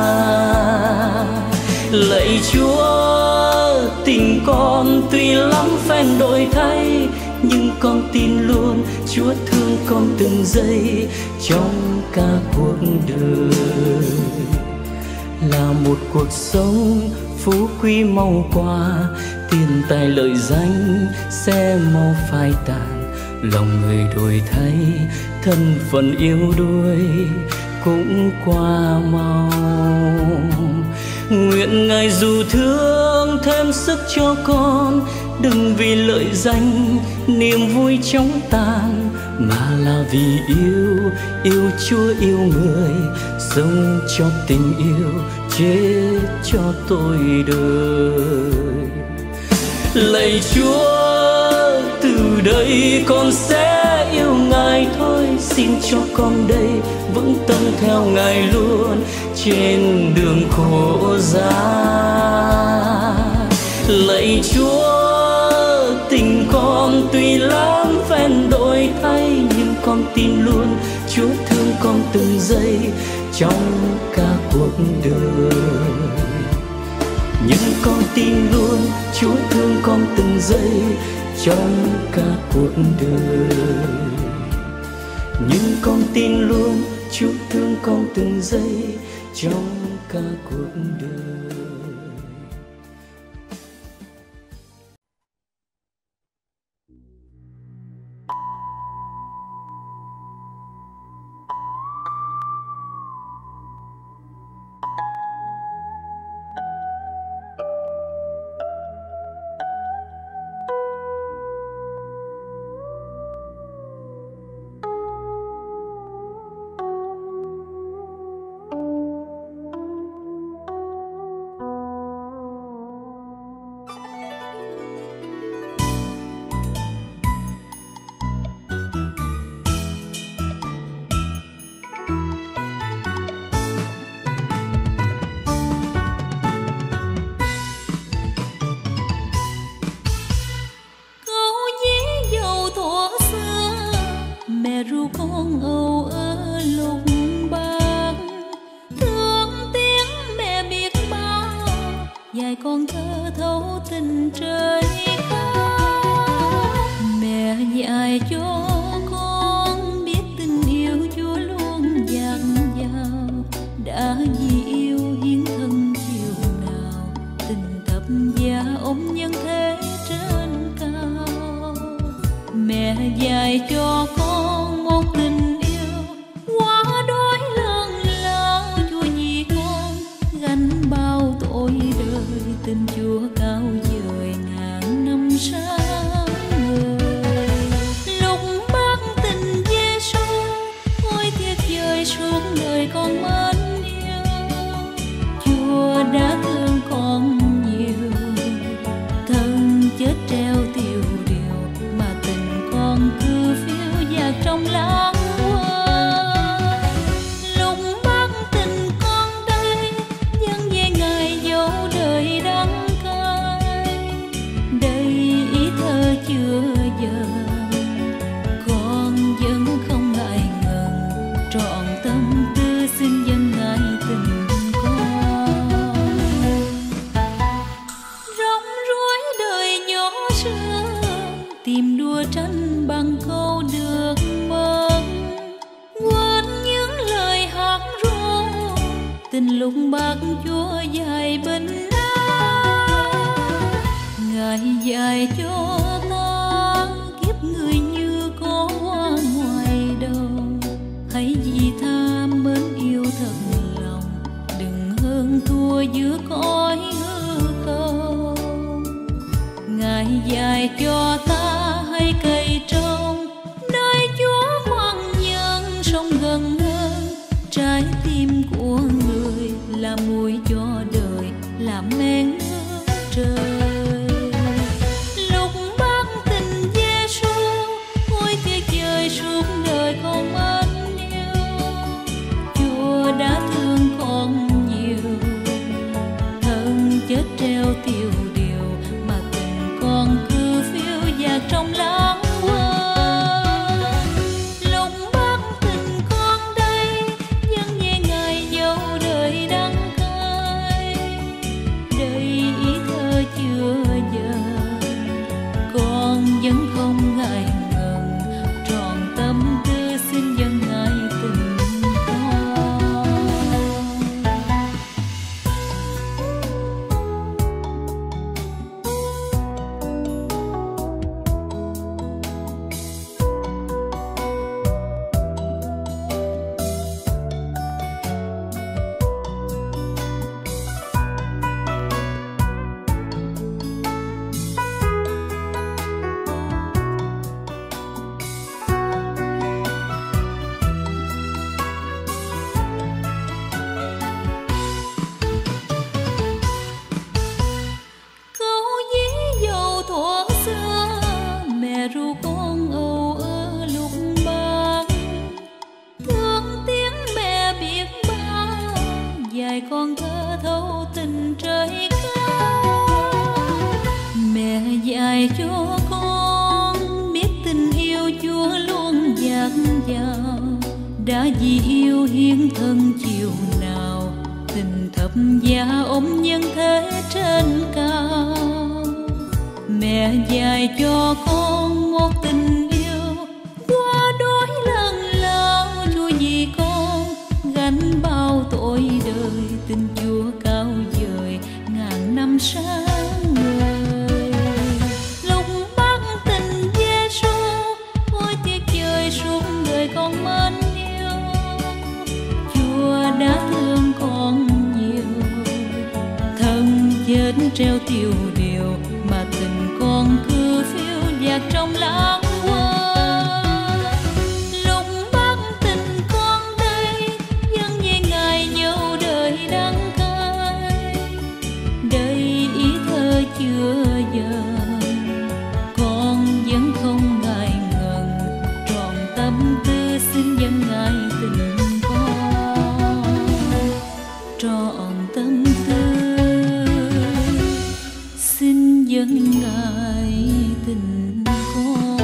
Lạy Chúa, tình con tuy lắm phen đổi thay, nhưng con tin luôn Chúa thương con từng giây trong cả cuộc đời. Là một cuộc sống phú quý mau qua, tiền tài lợi danh sẽ mau phai tàn. Lòng người đổi thay, thân phận yếu đuối cũng qua mau. Nguyện Ngài dù thương thêm sức cho con, đừng vì lợi danh niềm vui chóng tàn, mà là vì yêu Chúa yêu người, sống cho tình yêu chết cho tội đời. Lạy Chúa, từ đây con sẽ yêu Ngài thôi, xin cho con đây vững tâm theo Ngài luôn trên đường khổ giá. Lạy Chúa, tình con tuy lắm phen đổi thay, nhưng con tin luôn Chúa thương con từng giây trong cả cuộc đời. Nhưng con tin luôn Chúa thương con từng giây trong cả cuộc đời. Nhưng con tin luôn Chúa thương con từng giây trong cả cuộc đời. suốt đời con mến yêu. Chúa đã thương con nhiều, thân chết treo tiêu điều, mà tình con cứ phiêu dạt trong lãng quên. Lúc bắt tình con đây, nhân về ngày dấu đời đắng cay. Đây ý thơ chưa dần, con vẫn không ngại ngần, trọn tâm tư xin dâng ngài tình con. Rong ruổi đời nhỏ sương, tìm đua tranh bằng câu được mất, quên những lời hát ru tình lúc bác Chúa dài bình an. Ngài dài cho ta kiếp người như có hoa ngoài đầu, hãy vì tha mến yêu thật lòng, đừng hơn thua giữa cõi hư không. Ngài dài cho ta hay cây trồng, nơi Chúa khoan nhân sống gần hơn. Trái tim của người là muối cho đời, là men nước trời. Lúc bắt tình Giêsu, ôi tuyệt vời suốt đời con mến yêu. Chúa đã thương con nhiều, thân chết treo tiêu điều, mà tình con cứ phiêu dạt trong lãng quên. Lúc bắt tình con đây, nhân về ngày dấu đời đắng cay. Đây ý thơ chưa dần, con vẫn không ngại ngần, trọn tâm tư xin dâng ngài tình con. Câu ví dụ thuở xưa, mẹ ru con âu ơ lúc ban, thương tiếng mẹ biết bao, dạy con thơ thấu tình trời cao. Mẹ dạy cho con biết tình yêu Chúa luôn dạt dào, đã vì yêu hiến thân chiều nào, tình thập giá ôm nhân thế trên cao. Mẹ dạy cho con một tình yêu qua đói lần lao, Chúa vì con gánh bao tội đời, tình Chúa cao vời ngàn năm sáng ngời. Lúc bắt tình Giêsu, ôi tuyệt vời suốt đời con mến yêu. Chúa đã thương con nhiều, thân chết treo tiêu điều, mà tình con cứ phiêu dạt trong lãng quên. Lúc bắt tình con đây, nhân về ngày dấu đời đắng cay. Đây ý thơ chưa dần, con vẫn không ngại ngần, trọn tâm tư xin dâng ngài tình con. Trọn tâm tư xin dâng ngài tình con.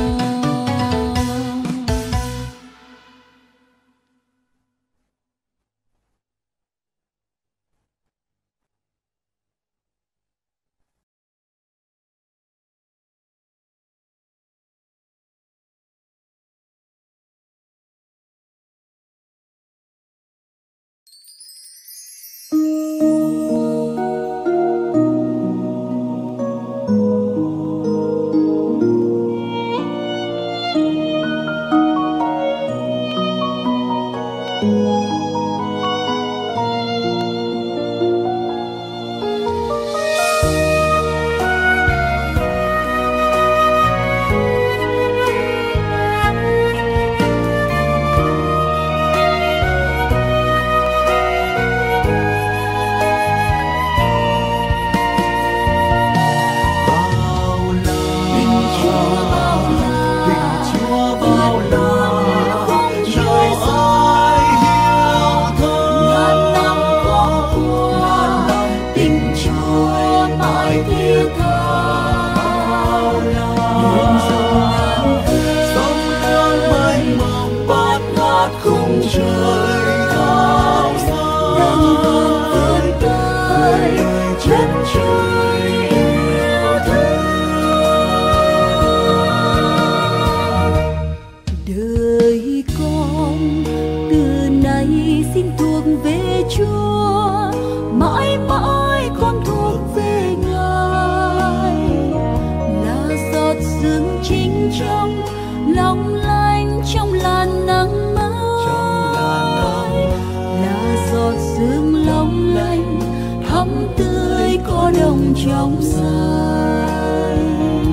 xin thuộc về Chúa, mãi mãi con thuộc về Ngài. Là giọt sương chính trong long lanh trong làn nắng mới, là giọt sương long lanh thắm tươi có đồng trong xanh.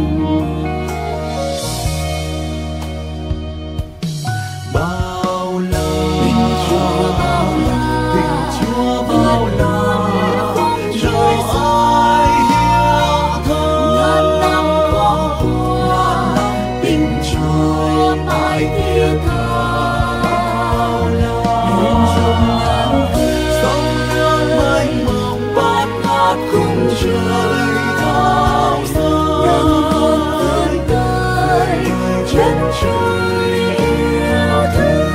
Bao la tình Chúa, bao la tình Chúa, bao la trời ai hiểu thấu. Ngàn năm qua tình Chúa mãi thiết tha. bên dòng ngàn Sông nước mênh mông bát ngát khung trời cao xa. từng cuộc vươn tới chân trời yêu thương.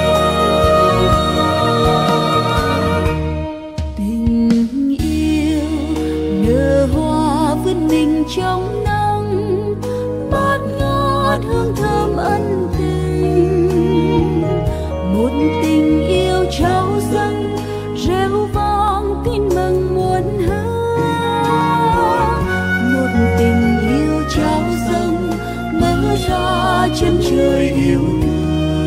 Tình yêu nở hoa vươn mình trong nắng, bát ngát hương thơm ân tình. Một tình yêu trao dâng reo vang tin mừng muôn hướng. Một tình yêu trao dâng mở ra chân trời yêu thương.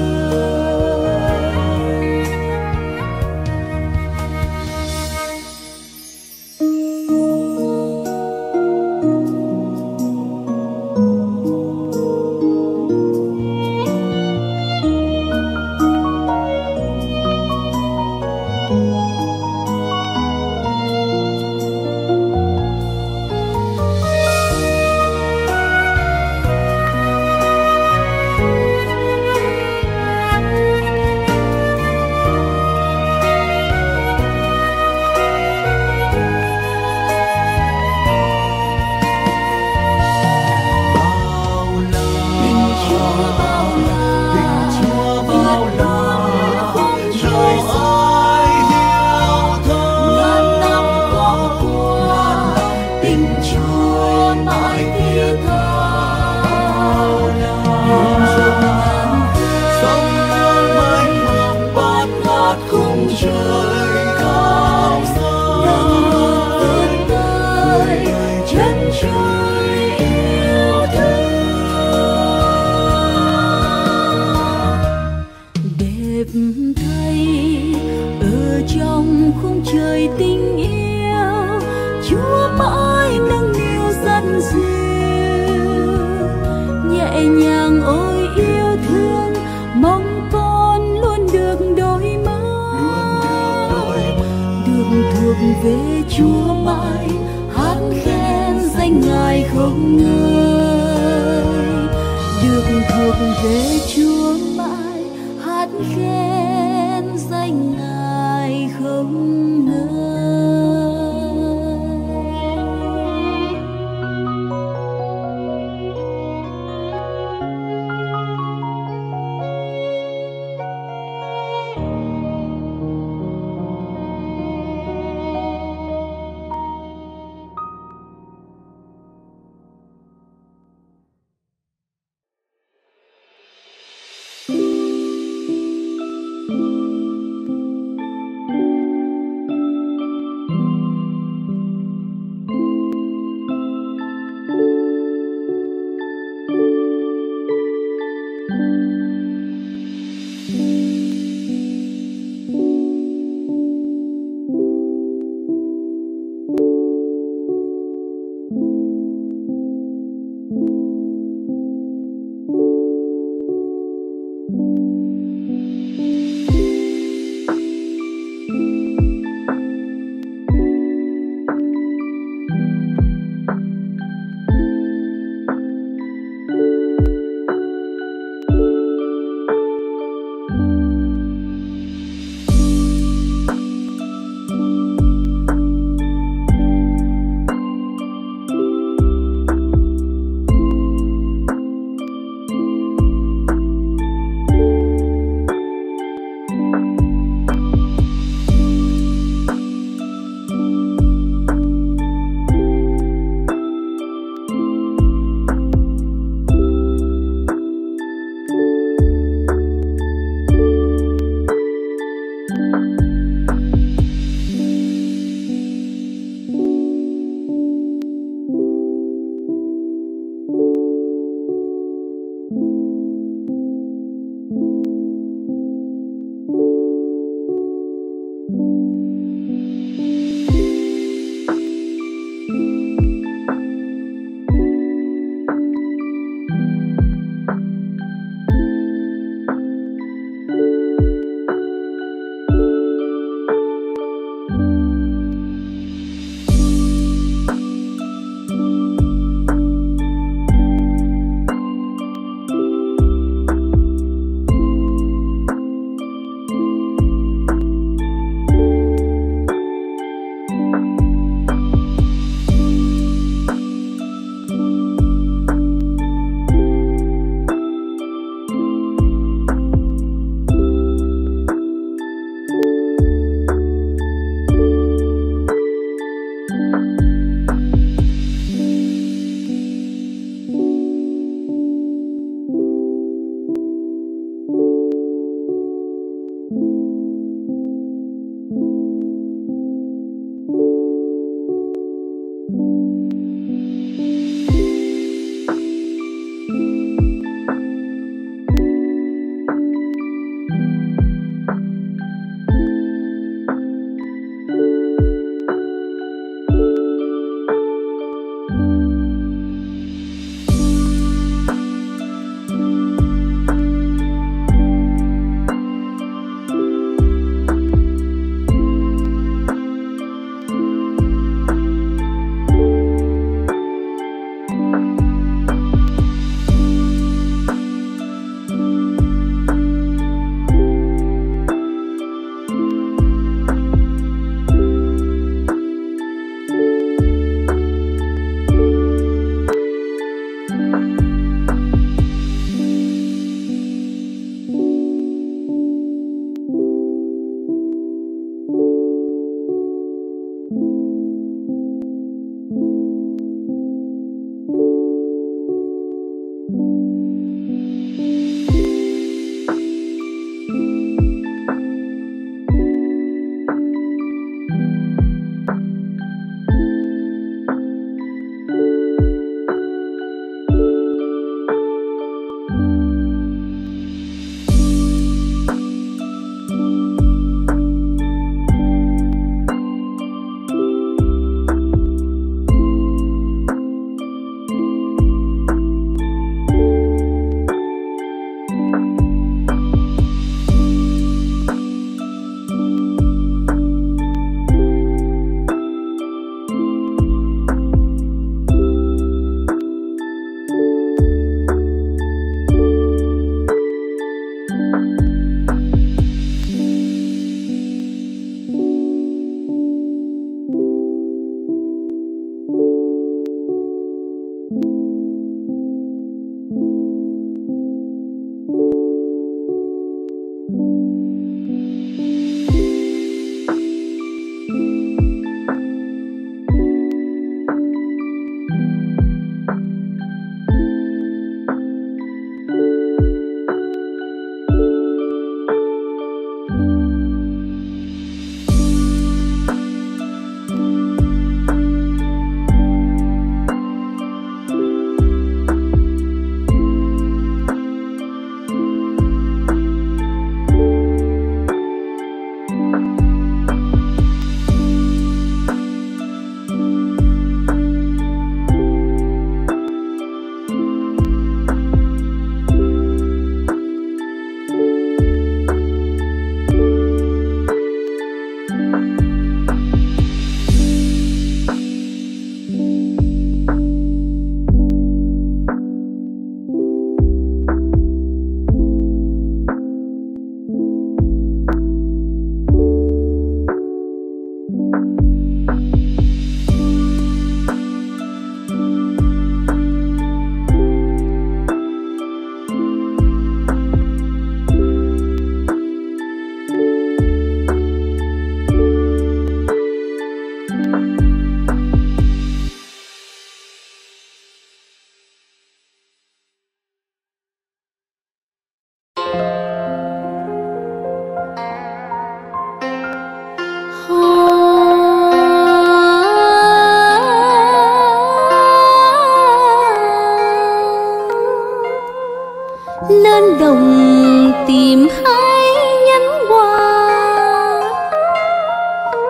Trời tình yêu Chúa mãi nâng niu dắt dìu, nhẹ nhàng ôi yêu thương mong con luôn được đổi mới, được thuộc về Chúa mãi hát khen danh Ngài không ngơi, được thuộc về Chúa mãi hát khen danh Ngài không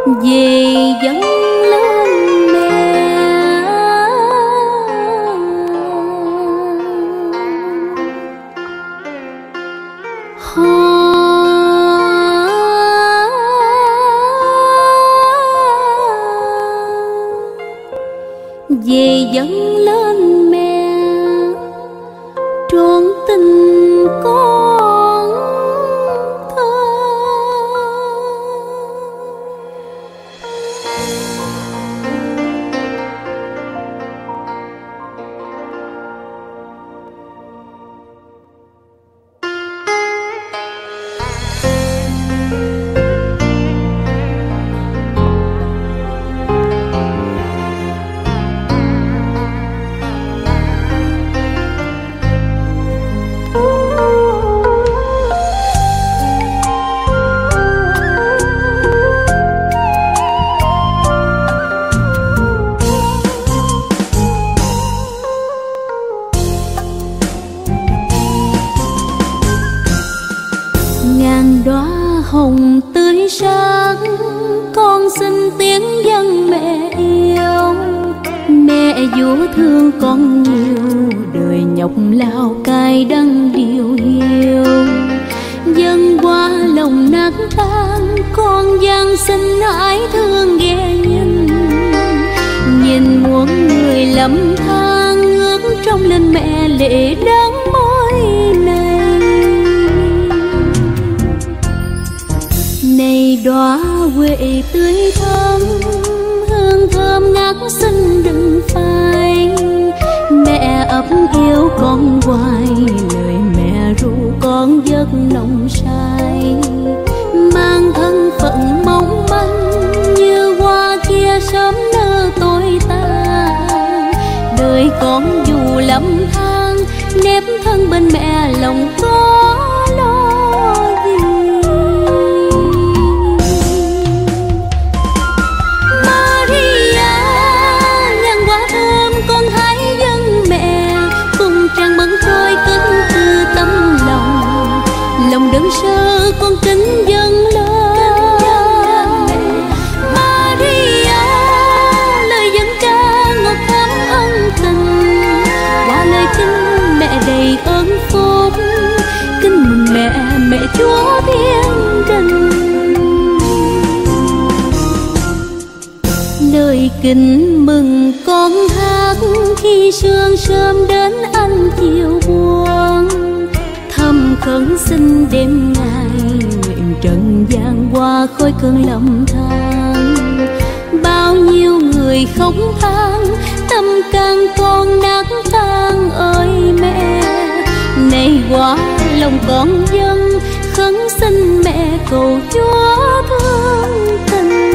về dâng lên mẹ. Về dâng lên mẹ trọn tình con thơ. Ngàn đóa hồng tươi sáng, con xin tiếng dâng mẹ yêu. Mẹ vua thương con nhiều, đời nhọc lao cay đắng điều hiu. Dâng qua lòng nát tan, con gian xin hãy thương ghé nhìn. Nhìn muôn người lầm than, ước trong lên mẹ lệ đắng môi này. Này đóa huệ tươi thắm, hương thơm ngát xin đừng phai. Mẹ ấp yêu con hoài, lời mẹ ru con giấc nồng say. Mang thân phận mong manh như hoa kia sớm nở tối tàn. Đời con dù lầm than, nếp thân bên mẹ lòng có lo gì. Lòng đơn sơ con kính dâng lên Maria, lời dân ca ngọt thắm ân tình. Qua lời kinh mẹ đầy ơn phúc, kính mừng mẹ, mẹ Chúa thiên đình. Lời kính mừng con hát khi sương sớm đến anh chiều buông. Thầm khấn xin đêm ngày, nguyện trần gian qua khói cơn lầm than. Bao nhiêu người không than, tâm can con nát tan ơi mẹ. Này quá lòng con dâng, khấn xin mẹ cầu Chúa thương tình.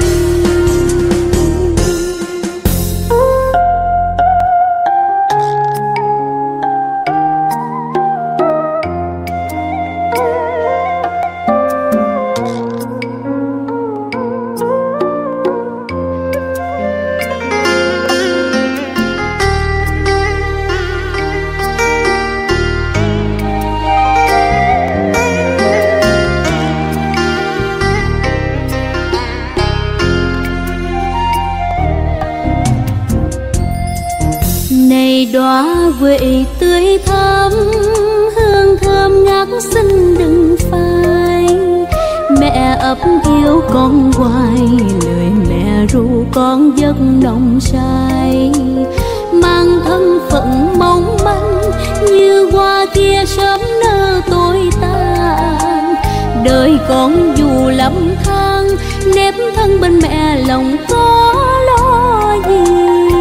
Đóa huệ tươi thắm, hương thơm ngát xin đừng phai. Mẹ ấp yêu con hoài, lời mẹ ru con giấc nồng say. Mang thân phận mong manh như hoa kia sớm nở tối tàn. Đời con dù lắm than, nếp thân bên mẹ lòng có lo gì.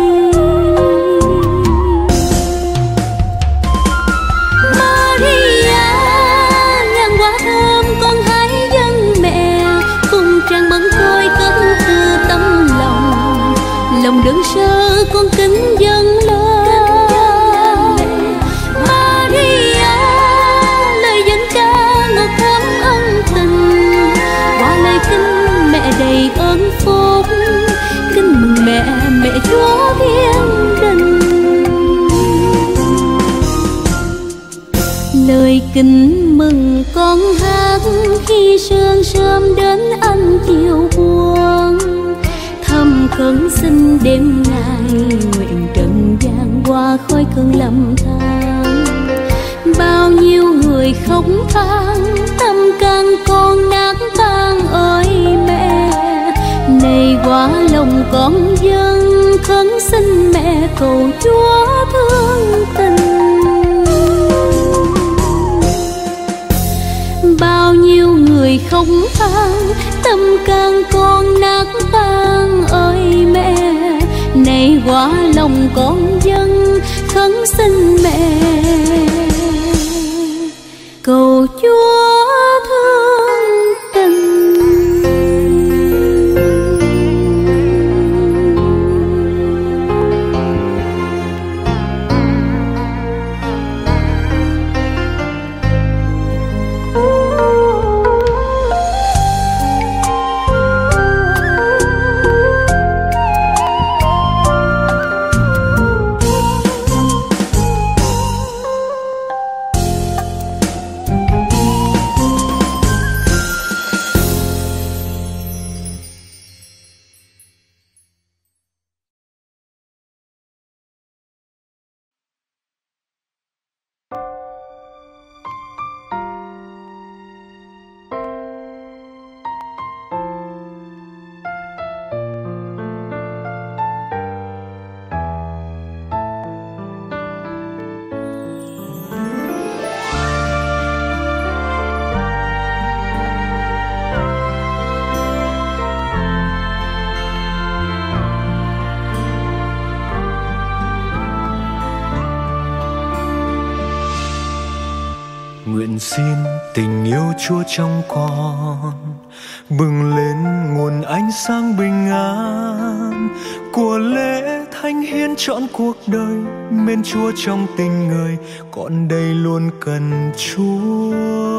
Lòng đơn sơ con kính dâng lên Maria, lời dân ca ngọt thắm ân tình. Qua lời kinh mẹ đầy ơn phúc, kính mừng mẹ, mẹ Chúa thiên đình. Lời kính mừng con hát khi sương sớm đến anh chiều buông. khấn xin đêm ngày, nguyện trần gian qua khói cơn lâm than. Bao nhiêu người khóc than, tâm can con nát tan ơi mẹ. Này quá lòng con dân, khấn xin mẹ cầu Chúa thương tình. Bao nhiêu người khóc than, tâm can con nát tan ơi mẹ. Này quá lòng con dân, khấn xin mẹ cầu Chúa thương tình. Nguyện xin tình yêu Chúa trong con bừng lên nguồn ánh sáng bình an của lễ thánh hiến trọn cuộc đời. Mến Chúa trong tình người, con đây luôn cần Chúa.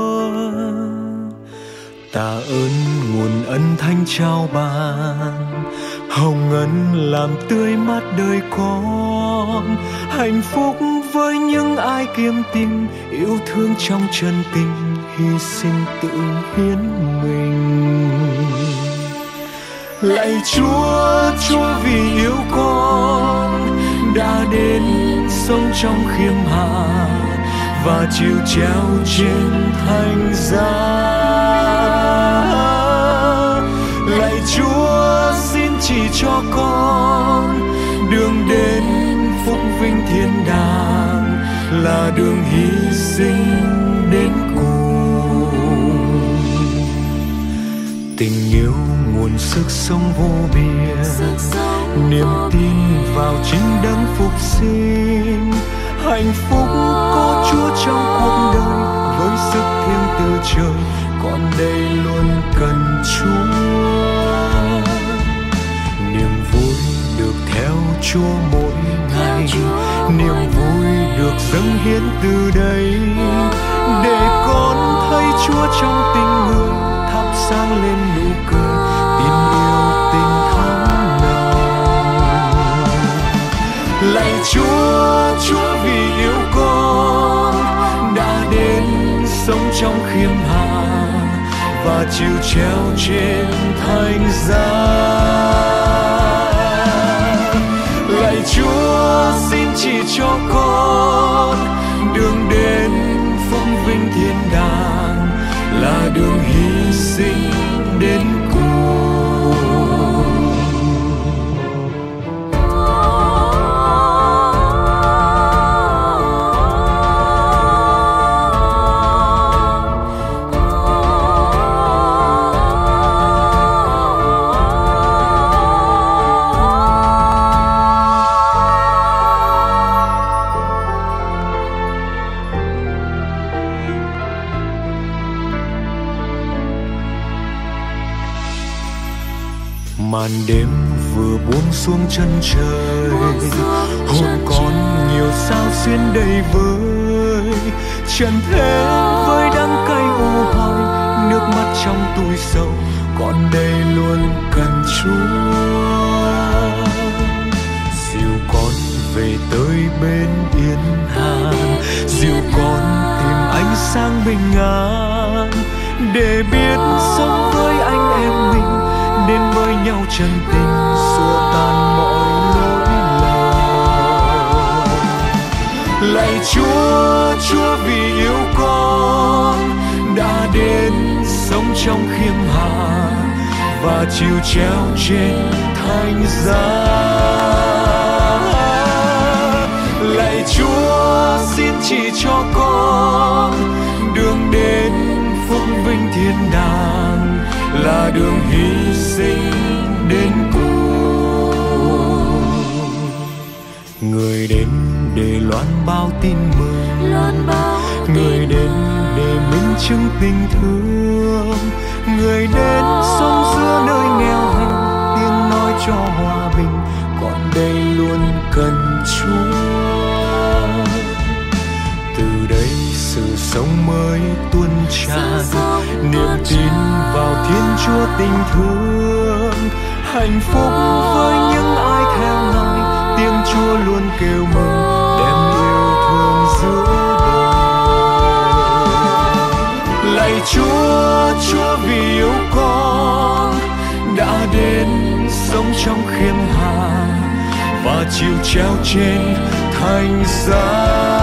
Tạ ơn nguồn ân thánh trao ban, hồng ân làm tươi mát đời con. Hạnh phúc với những ai kiêm tin, yêu thương trong chân tình, hy sinh tự hiến mình. Lạy Chúa, Chúa vì yêu con đã đến sống trong khiêm hạ và chịu treo trên thánh giá. Lạy Chúa, xin chỉ cho con đường đến phúc vinh thiên đàng, là đường hy sinh đến cùng. Tình yêu nguồn sức sống vô biên, niềm tin vào chính đấng phục sinh. Hạnh phúc có Chúa trong cuộc đời, với sức thiêng từ trời, con đây luôn cần Chúa. Niềm vui được theo Chúa mỗi ngày, niềm vui được dâng hiến từ đây, để con thấy Chúa trong tình người, thắp sáng lên nụ cười, tin yêu tình thắm nồng. Lạy Chúa, Chúa vì yêu con đã đến sống trong khiêm hạ và chịu treo trên thánh giá. Lạy Chúa, xin chỉ cho con đường đến phúc vinh thiên đàng, là đường hy sinh đến cùng. Màn đêm vừa buông xuống chân trời, hồn con nhiều sao xuyên đầy vơi. Trần thế với đắng cay u hoài, nước mắt trong túi sầu, con đây luôn cần Chúa. Dìu con về tới bên yên hàng, dìu con tìm ánh sáng bình an, để biết sống với anh em mình, đến với nhau chân tình suốt Chúa, Chúa vì yêu con đã đến sống trong khiêm hạ và chịu treo trên thánh giá. Lạy Chúa, xin chỉ cho con đường đến phúc vinh thiên đàng, là đường hy sinh đến cùng. Người đến để loan báo tin mừng, người đến để minh chứng tình thương, người đến sống giữa nơi nghèo hèn, tiếng nói cho hòa bình, còn đây luôn cần Chúa. Từ đây sự sống mới tuôn tràn, niềm tin vào Thiên Chúa tình thương, hạnh phúc với những ai theo Ngài, tiếng Chúa luôn kêu mừng đem yêu thương giữa đời. Lạy Chúa, Chúa vì yêu con đã đến sống trong khiêm hạ và chịu treo trên thánh giá.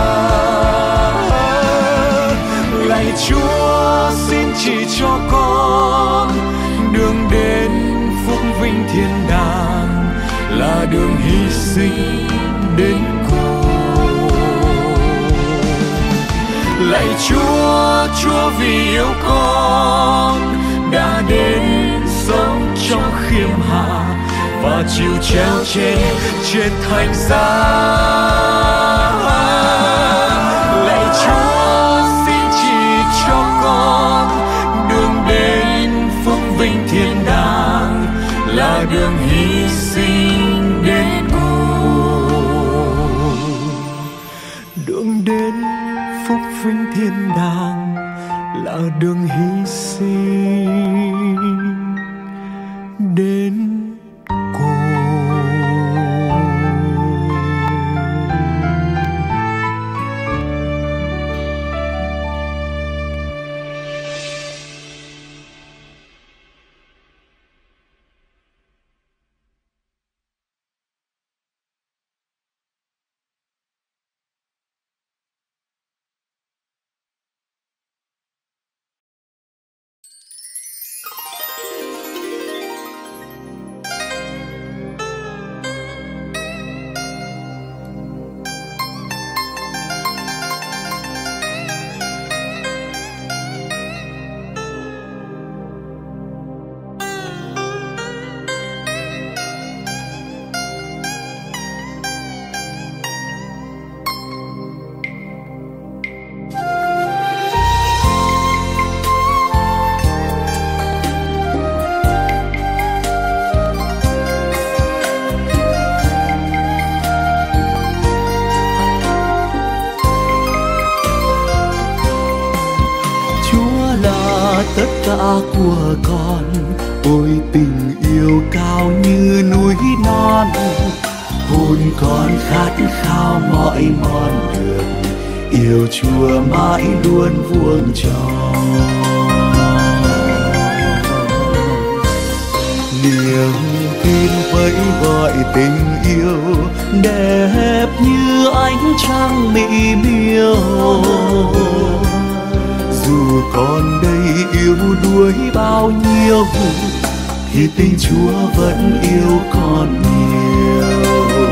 Lạy Chúa, xin chỉ cho con đường đến phúc vinh thiên đàng, là đường hy sinh đến cùng. Lạy Chúa, Chúa vì yêu con đã đến sống trong khiêm hạ và chịu treo trên thánh giá. Lạy Chúa, xin chỉ cho con đường đến phúc vinh thiên đàng, là đường hy sinh đến cùng. Đường đến phúc vinh thiên đàng là đường hy sinh đến tất cả của con. Ôi tình yêu cao như núi non, hồn con khát khao mọi mòn đường, yêu Chúa mãi luôn vuông tròn. Niềm tin vẫy gọi tình yêu đẹp như ánh trăng mỹ miều. Dù con đây yếu đuối bao nhiêu thì tình Chúa vẫn yêu con nhiều.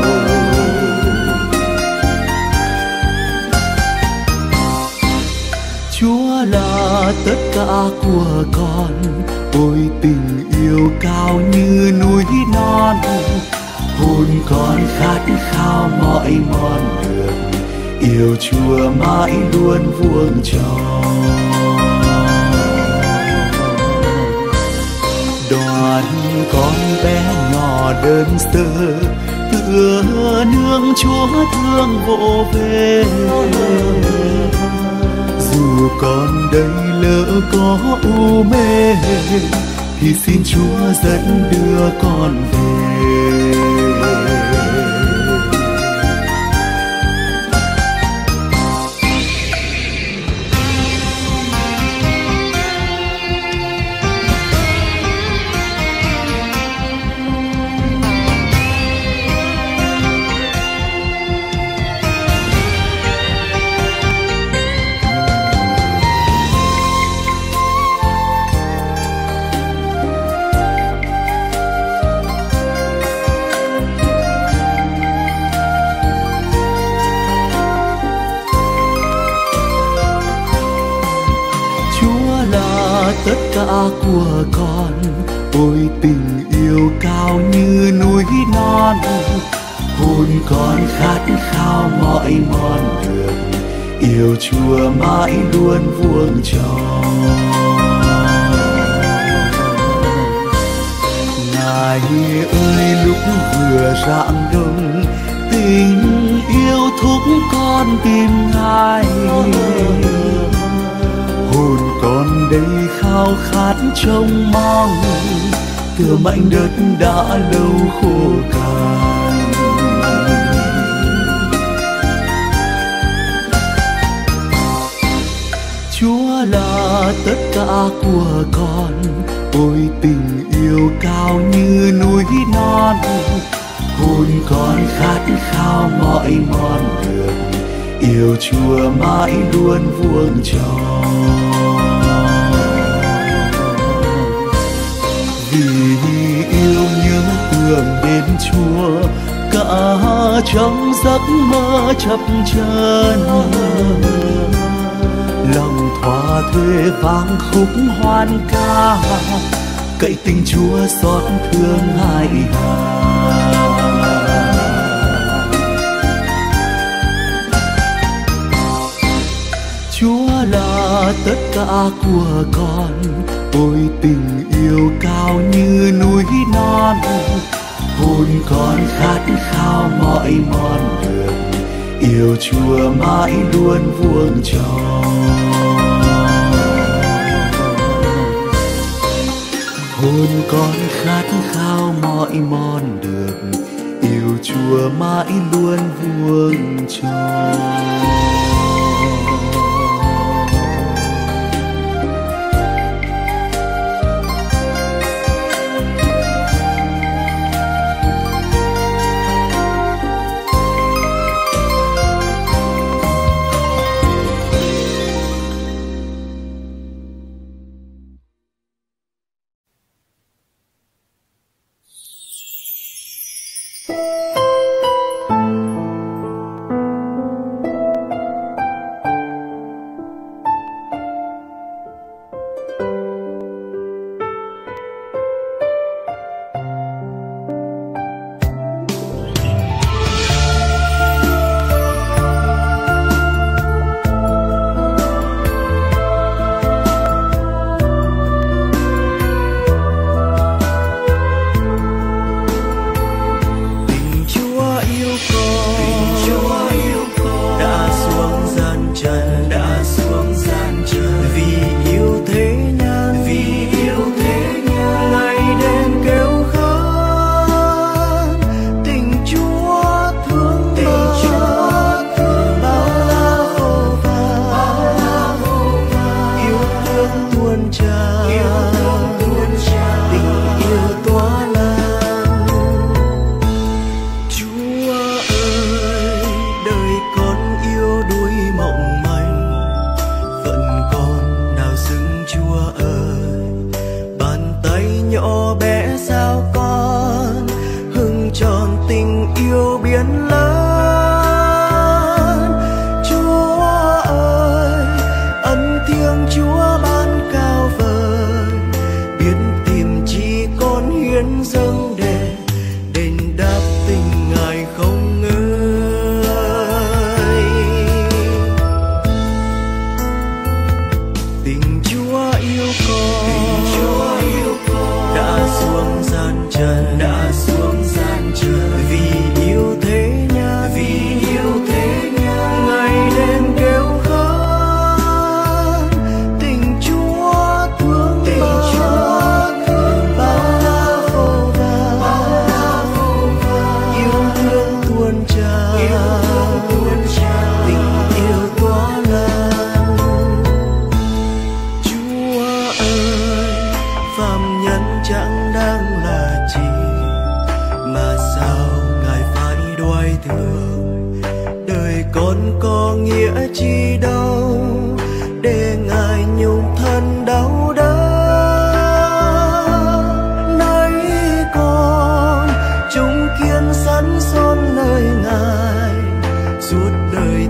Chúa là tất cả của con. Ôi tình yêu cao như núi non, hồn con khát khao mọi mòn đường, yêu Chúa mãi luôn vuông tròn. Đoàn con bé nhỏ đơn sơ tựa nương Chúa thương vỗ về. Dù con đây lỡ có u mê thì xin Chúa dẫn đưa con về. tất cả của con. Ôi tình yêu cao như núi non, hồn con khát khao mọi mòn đường, yêu Chúa mãi luôn vuông tròn. Ngài ơi lúc vừa rạng đông, tình yêu thúc con tìm Ngài. Hồn con đây khao khát trông mong, tựa mảnh đất đã lâu khô cằn. Chúa là tất cả của con. Ôi tình yêu cao như núi non, hồn con khát khao mọi mòn đường, yêu Chúa mãi luôn vuông tròn. Vì yêu nhớ thương đến Chúa, cả trong giấc mơ chập chờn, lòng thỏa thuê vang khúc hoan ca, cậy tình Chúa xót thương hai hà. Chúa là tất cả của con. Ôi tình yêu cao như núi non, hồn con khát khao mọi mòn đường, yêu Chúa mãi luôn vuông tròn. Hồn con khát khao mọi mòn đường, yêu Chúa mãi luôn vuông tròn.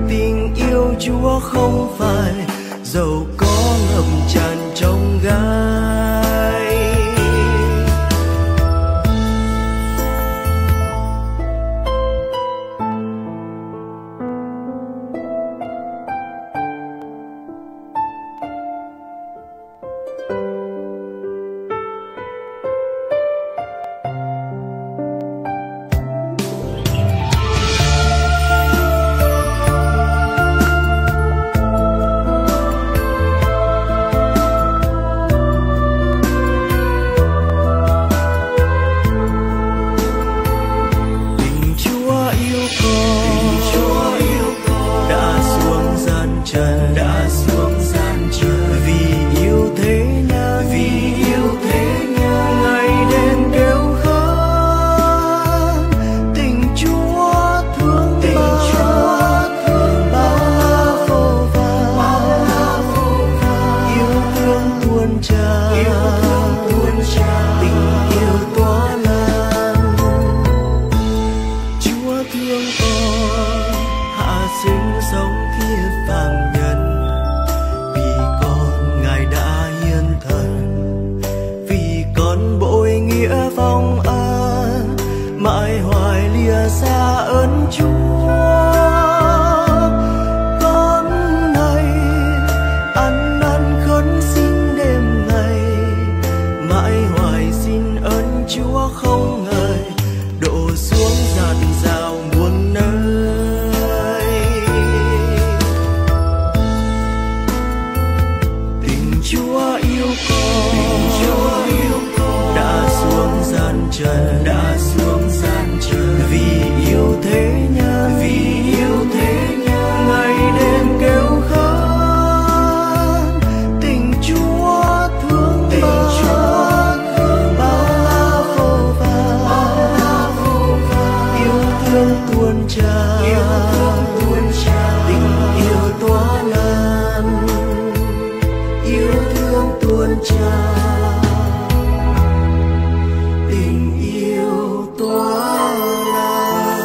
Chúa không phải dầu có ngập tràn trong gai. gió không ngời đổ xuống dạt dào muôn nơi. Tình Chúa yêu con đã xuống gian trần, vì yêu thế nhân, ngày đêm kêu khấn. Tình Chúa thương bao la vô vàn, yêu thương tuôn tràn, tình yêu tỏa lan, yêu thương tuôn tràn, tình yêu tỏa lan.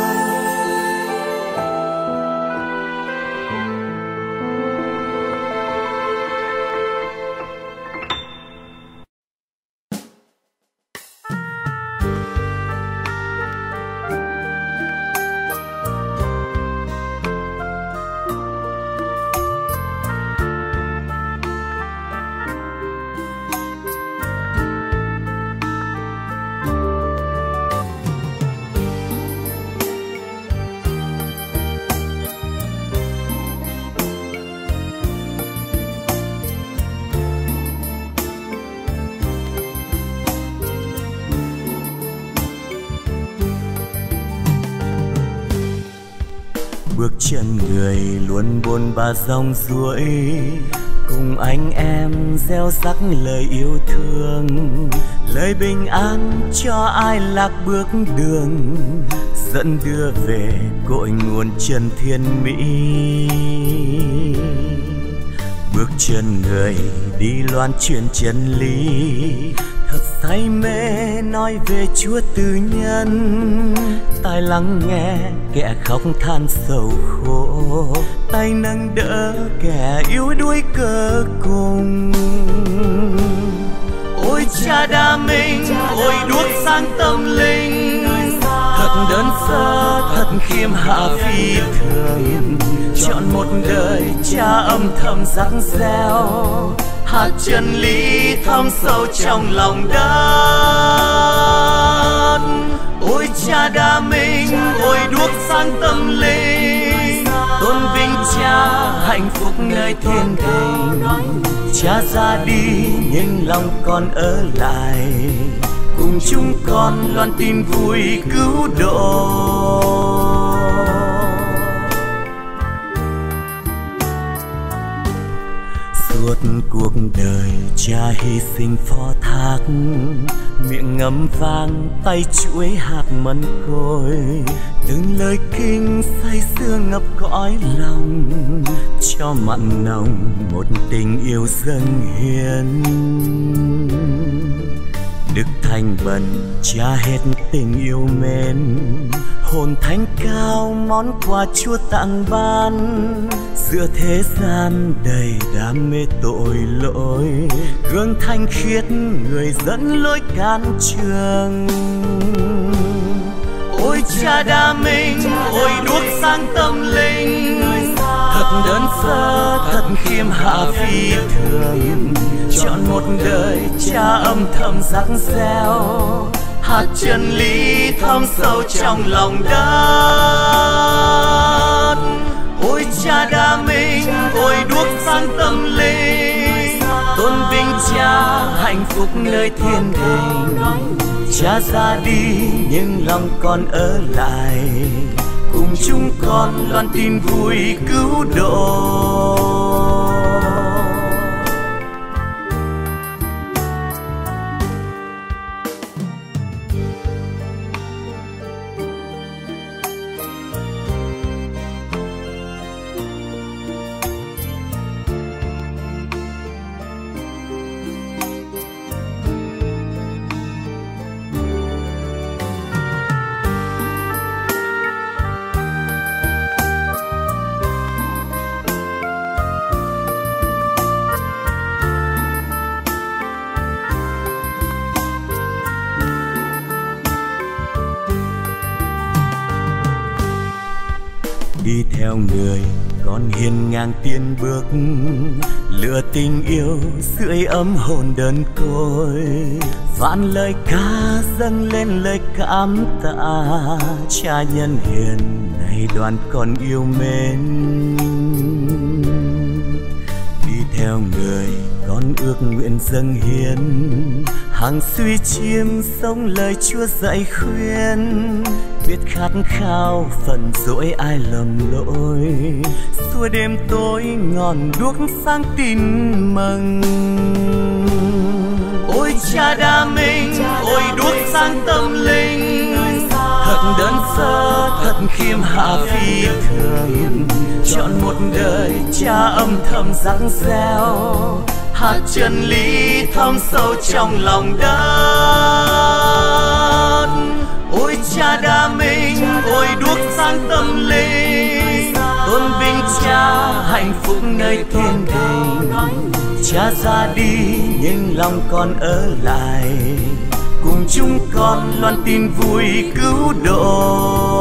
Bước chân người luôn buồn bã dòng ruổi, cùng anh em gieo rắc lời yêu thương, lời bình an cho ai lạc bước đường, dẫn đưa về cội nguồn chân thiên mỹ. Bước chân người đi loan truyền chân lý, thật say mê nói về Chúa tư nhân. Tai lắng nghe kẻ khóc than sầu khổ, tay nâng đỡ kẻ yếu đuối cơ cùng. Ôi Cha đa minh, ôi đuốc sáng tâm linh, thật đơn sơ, thật khiêm hạ phi thường. Chọn một đời Cha âm thầm rắc reo, hạt chân lý thâm sâu trong lòng đất. Ôi Cha đa minh, ôi đuốc sáng tâm linh, tôn vinh Cha hạnh phúc nơi thiên đình. Cha ra đi nhưng lòng con ở lại, cùng chúng con loan tin vui cứu độ. Suốt cuộc đời Cha hy sinh phó thác, miệng ngậm vang tay chuỗi hạt mân côi. Từng lời kinh say sưa ngập cõi lòng, cho mặn nồng một tình yêu dâng hiến. Đức Thanh Bần Cha hết tình yêu mến, hồn thánh cao món quà Chúa tặng ban. Giữa thế gian đầy đam mê tội lỗi, gương thanh khiết người dẫn lối can trường. Ôi Cha đa minh, ôi đuốc sáng tâm linh, thật đơn sơ, thật khiêm hạ phi thường. Chọn một đời Cha âm thầm rắc reo, hạt chân lý thâm sâu trong lòng đất. Ôi Cha đa minh, ôi đuốc sáng tâm linh, tôn vinh Cha hạnh phúc nơi thiên đình. Cha ra đi nhưng lòng con ở lại, cùng chúng con loan tin vui cứu độ. Đi theo người còn hiên ngang tiên bước, lửa tình yêu sưởi ấm hồn đơn côi. Vạn lời ca dâng lên lời cảm tạ, cha nhân hiền này đoàn con yêu mến. Đi theo người con ước nguyện dâng hiến, hàng suy chiêm sống lời Chúa dạy khuyên. Biết khát khao phần dỗi ai lầm lỗi, xua đêm tối ngọn đuốc sáng tin mừng. Ôi cha đa minh, ôi đuốc sáng tâm linh, thật đơn sơ thật khiêm hạ phi thường. Chọn một đời cha âm thầm răng reo, hạt chân lý thâm sâu trong lòng đất. Ôi cha đa minh, ôi đuốc sáng tâm linh, tôn vinh cha hạnh phúc nơi thiên đình. Cha ra đi nhưng lòng con ở lại, cùng chúng con loan tin vui cứu độ.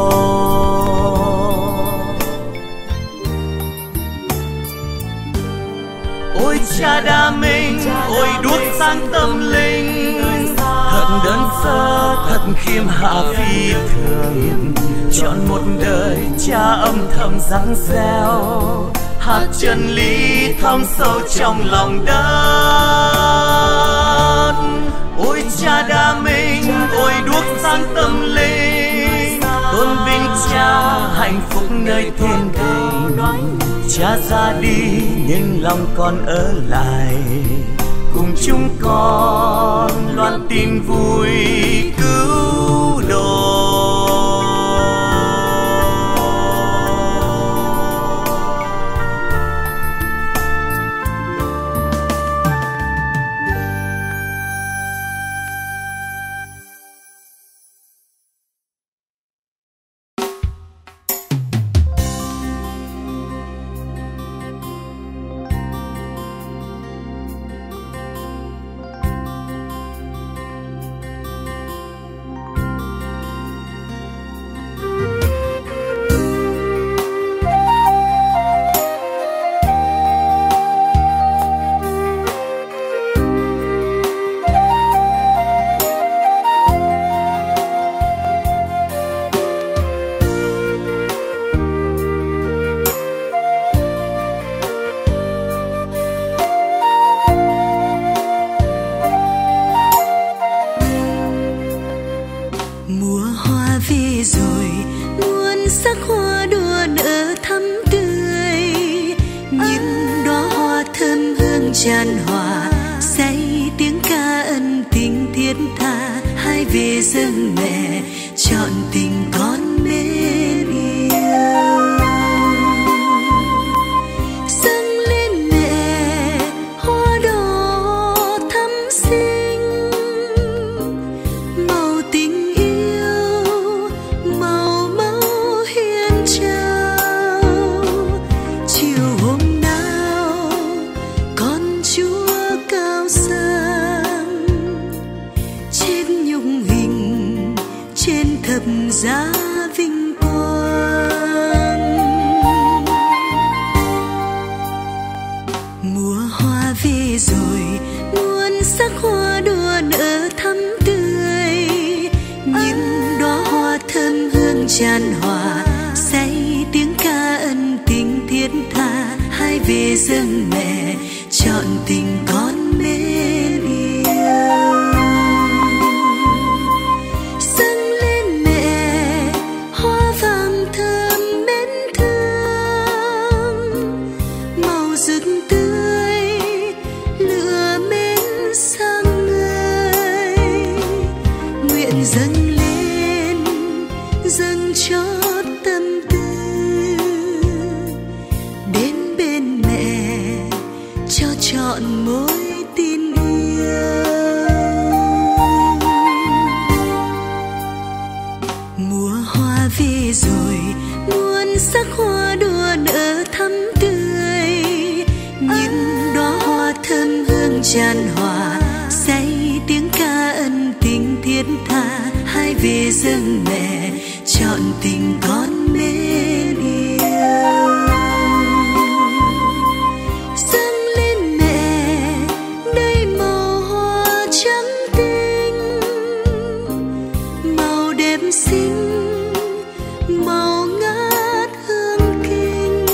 Ôi cha đa minh, ôi đuốc sáng tâm linh, thật đơn sơ thật khiêm hạ phi thường. Chọn một đời cha âm thầm răng reo, hạt chân lý thâm sâu trong lòng đất. Ôi cha đa minh, ôi đuốc sáng tâm linh, tôn vinh cha hạnh phúc nơi thiên đình. Cha ra đi nhưng lòng con ở lại, cùng chúng con loan tin vui cứu độ. tràn hòa say tiếng ca ân tình thiết tha, hai về dâng mẹ trọn tình con mến yêu. Dâng lên mẹ hoa đỏ thắm xinh, màu tình yêu màu máu hiến trao. Chiều hôm nào con Chúa cao sang, chết nhung hình trên thập giá vinh quang. Mùa hoa về rồi muôn sắc hoa đua nở thắm tươi, những đóa hoa thơm hương tràn hòa say tiếng ca ân tình thiết tha, hai về dâng mẹ trọn tình con mến yêu. Dâng lên mẹ hoa vàng thơm mến thương, màu rực tươi lửa mến sang người. Nguyện dâng lên dâng cho tâm tư, đến bên mẹ cho trọn mối tin yêu. Mùa hoa về rồi muôn sắc hoa đua nở thắm tươi, những đóa hoa thơm hương tràn hòa say tiếng ca ân tình thiết tha, hai về dâng mẹ trọn tình con mến yêu. sinh màu ngát hương kinh.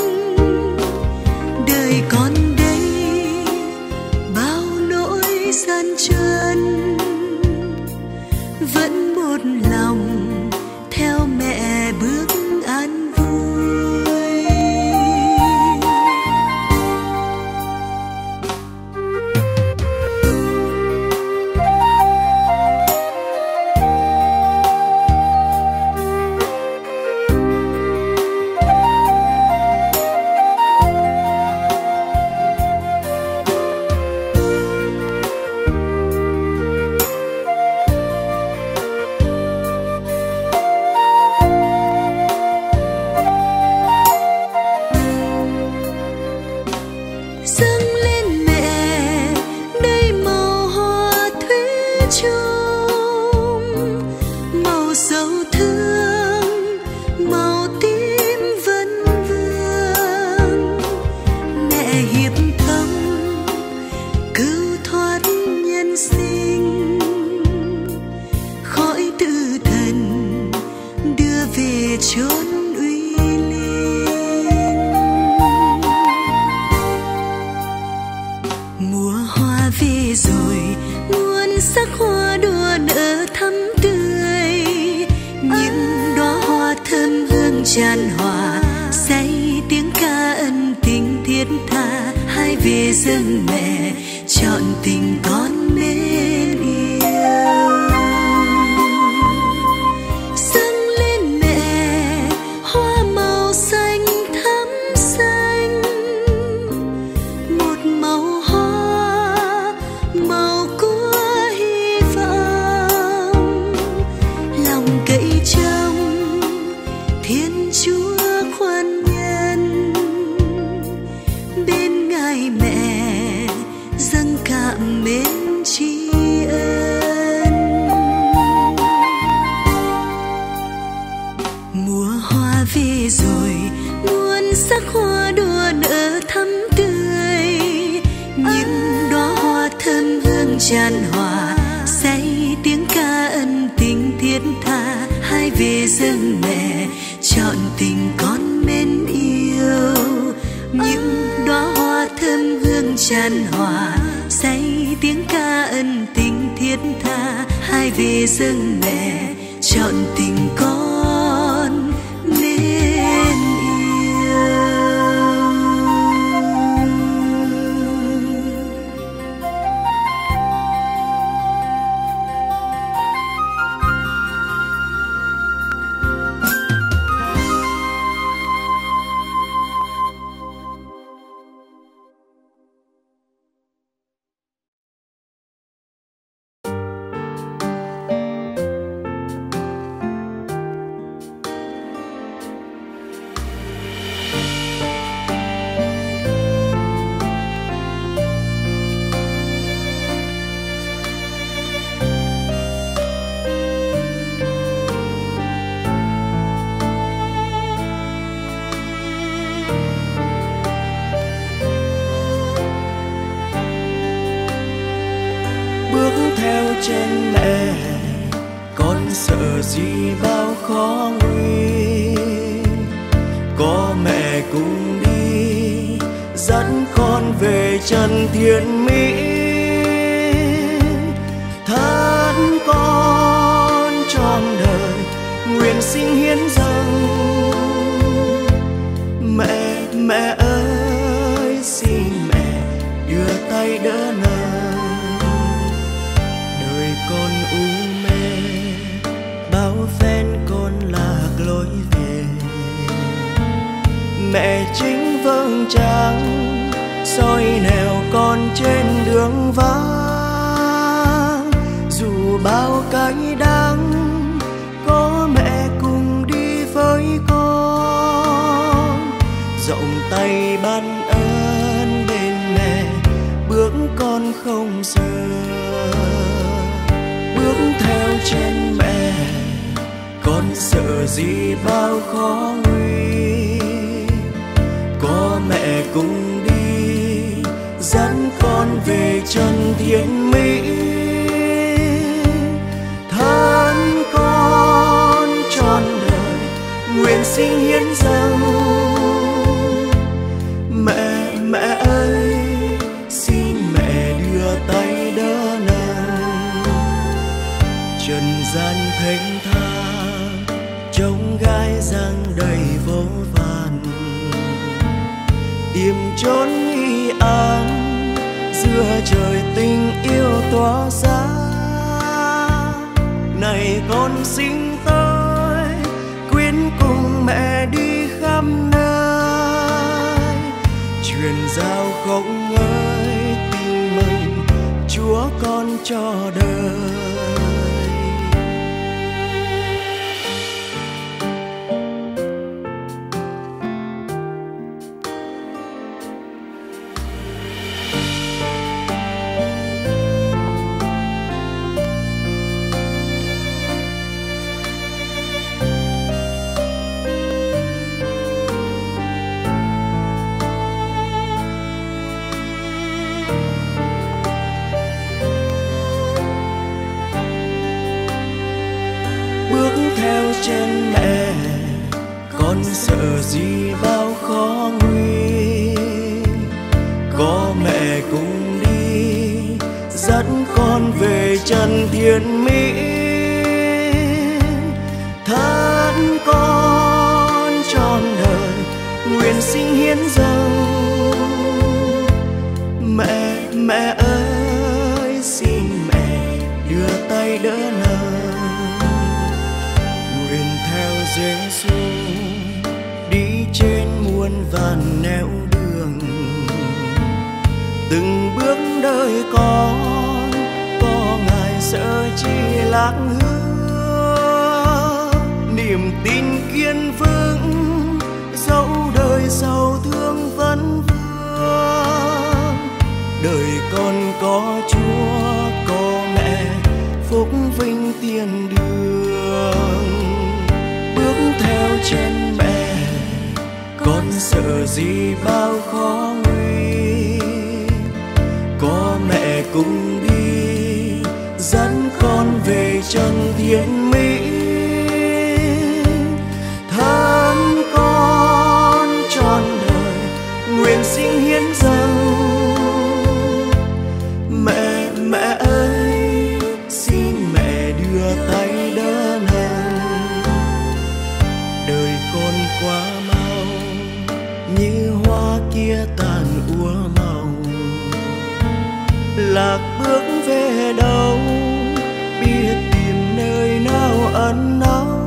Đời con đây bao nỗi gian truân, vẫn một lòng theo mẹ bước an vui. Dâng lên mẹ đây màu hoa thủy chung, màu dấu thương, màu tím vấn vương. Mẹ hiệp thông cứu thoát nhân sinh, khỏi tử thần đưa về chốn uy linh. Mùa hoa về rồi, muôn sắc hoa đua nở thắm tươi. Những đóa hoa thơm hương tràn hòa, say tiếng ca ân tình thiết tha. Hai về dâng mẹ trọn tình con mến yêu. Dâng lên mẹ hoa màu xanh thắm xanh, một màu hoa màu của hy vọng. Lòng cậy trông Thiên Chúa khoan nhân, bên Ngài mẹ dâng cảm mến tri ân. Mùa hoa về rồi, muôn sắc hoa đua nở thắm tươi. Những đóa hoa thơm hương tràn hòa, say tiếng ca ân tình thiết tha. Hai về dâng mẹ trọn tình con mến yêu. Những đóa hoa thơm hương tràn hòa, say tiếng ca ân tình thiết tha. Hai về dâng mẹ trọn tình con mến yêu. Theo chân mẹ, con sợ gì bao khó nguy. Có mẹ cùng đi, dẫn con về chân thiên mỹ. Thân con trọn đời nguyện sinh hiến dâng. Mẹ ơi xin mẹ đưa tay đỡ nâng. Con u mê bao phen con lạc lối về. Mẹ chính vâng trắng soi nẻo con trên đường vắng. Dù bao cái đắng có mẹ cùng đi với con. Rộng tay ban ơn bên mẹ, bước con không sợ. Bước theo chân mẹ, con sợ gì bao khó nguy. Có mẹ cùng đi, dẫn con về chân thiên mỹ. Thân con thênh thang trông gai giăng đầy vô vàn, tìm chốn nghi an giữa trời tình yêu tỏa ra. Này con sinh tới quyến cùng mẹ đi khắp nơi, truyền giao không ngơi tin mừng Chúa con cho đời. Theo chân mẹ con sợ gì bao khó nguy, có mẹ cùng đi dẫn con về chân thiên mỹ. Thân con trọn đời nguyện sinh hiến dâng, mẹ ơi xin mẹ đưa tay đỡ nâng. Giêsu đi trên muôn vàn nẻo đường, từng bước đời con có Ngài sợ chi lạc hứa. Niềm tin kiên vững dẫu đời giàu thương vấn vương, đời con có Chúa có mẹ phúc vinh thiên đường. Theo chân mẹ con sợ gì bao khó nguy, có mẹ cùng đi dẫn con về chân thiên mỹ. Thân con trọn đời nguyện sinh hiến dâng, mẹ ơi xin mẹ đưa tay đỡ nâng. Đời con quá mau như hoa kia tàn úa màu, lạc bước về đâu biết tìm nơi nào ẩn náu.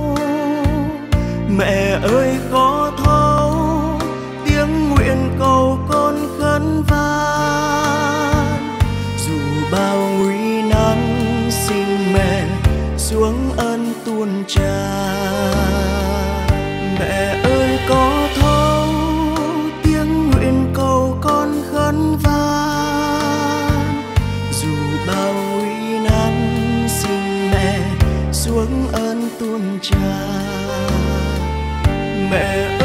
Mẹ ơi có thấu tiếng nguyện cầu con khấn van, dù bao nguy nan xin mẹ xuống ân tuôn tràn. Mẹ ơi có thấu tiếng nguyện cầu con khấn van, dù bao nguy nan xin mẹ xuống ơn tuôn tràn. Mẹ ơi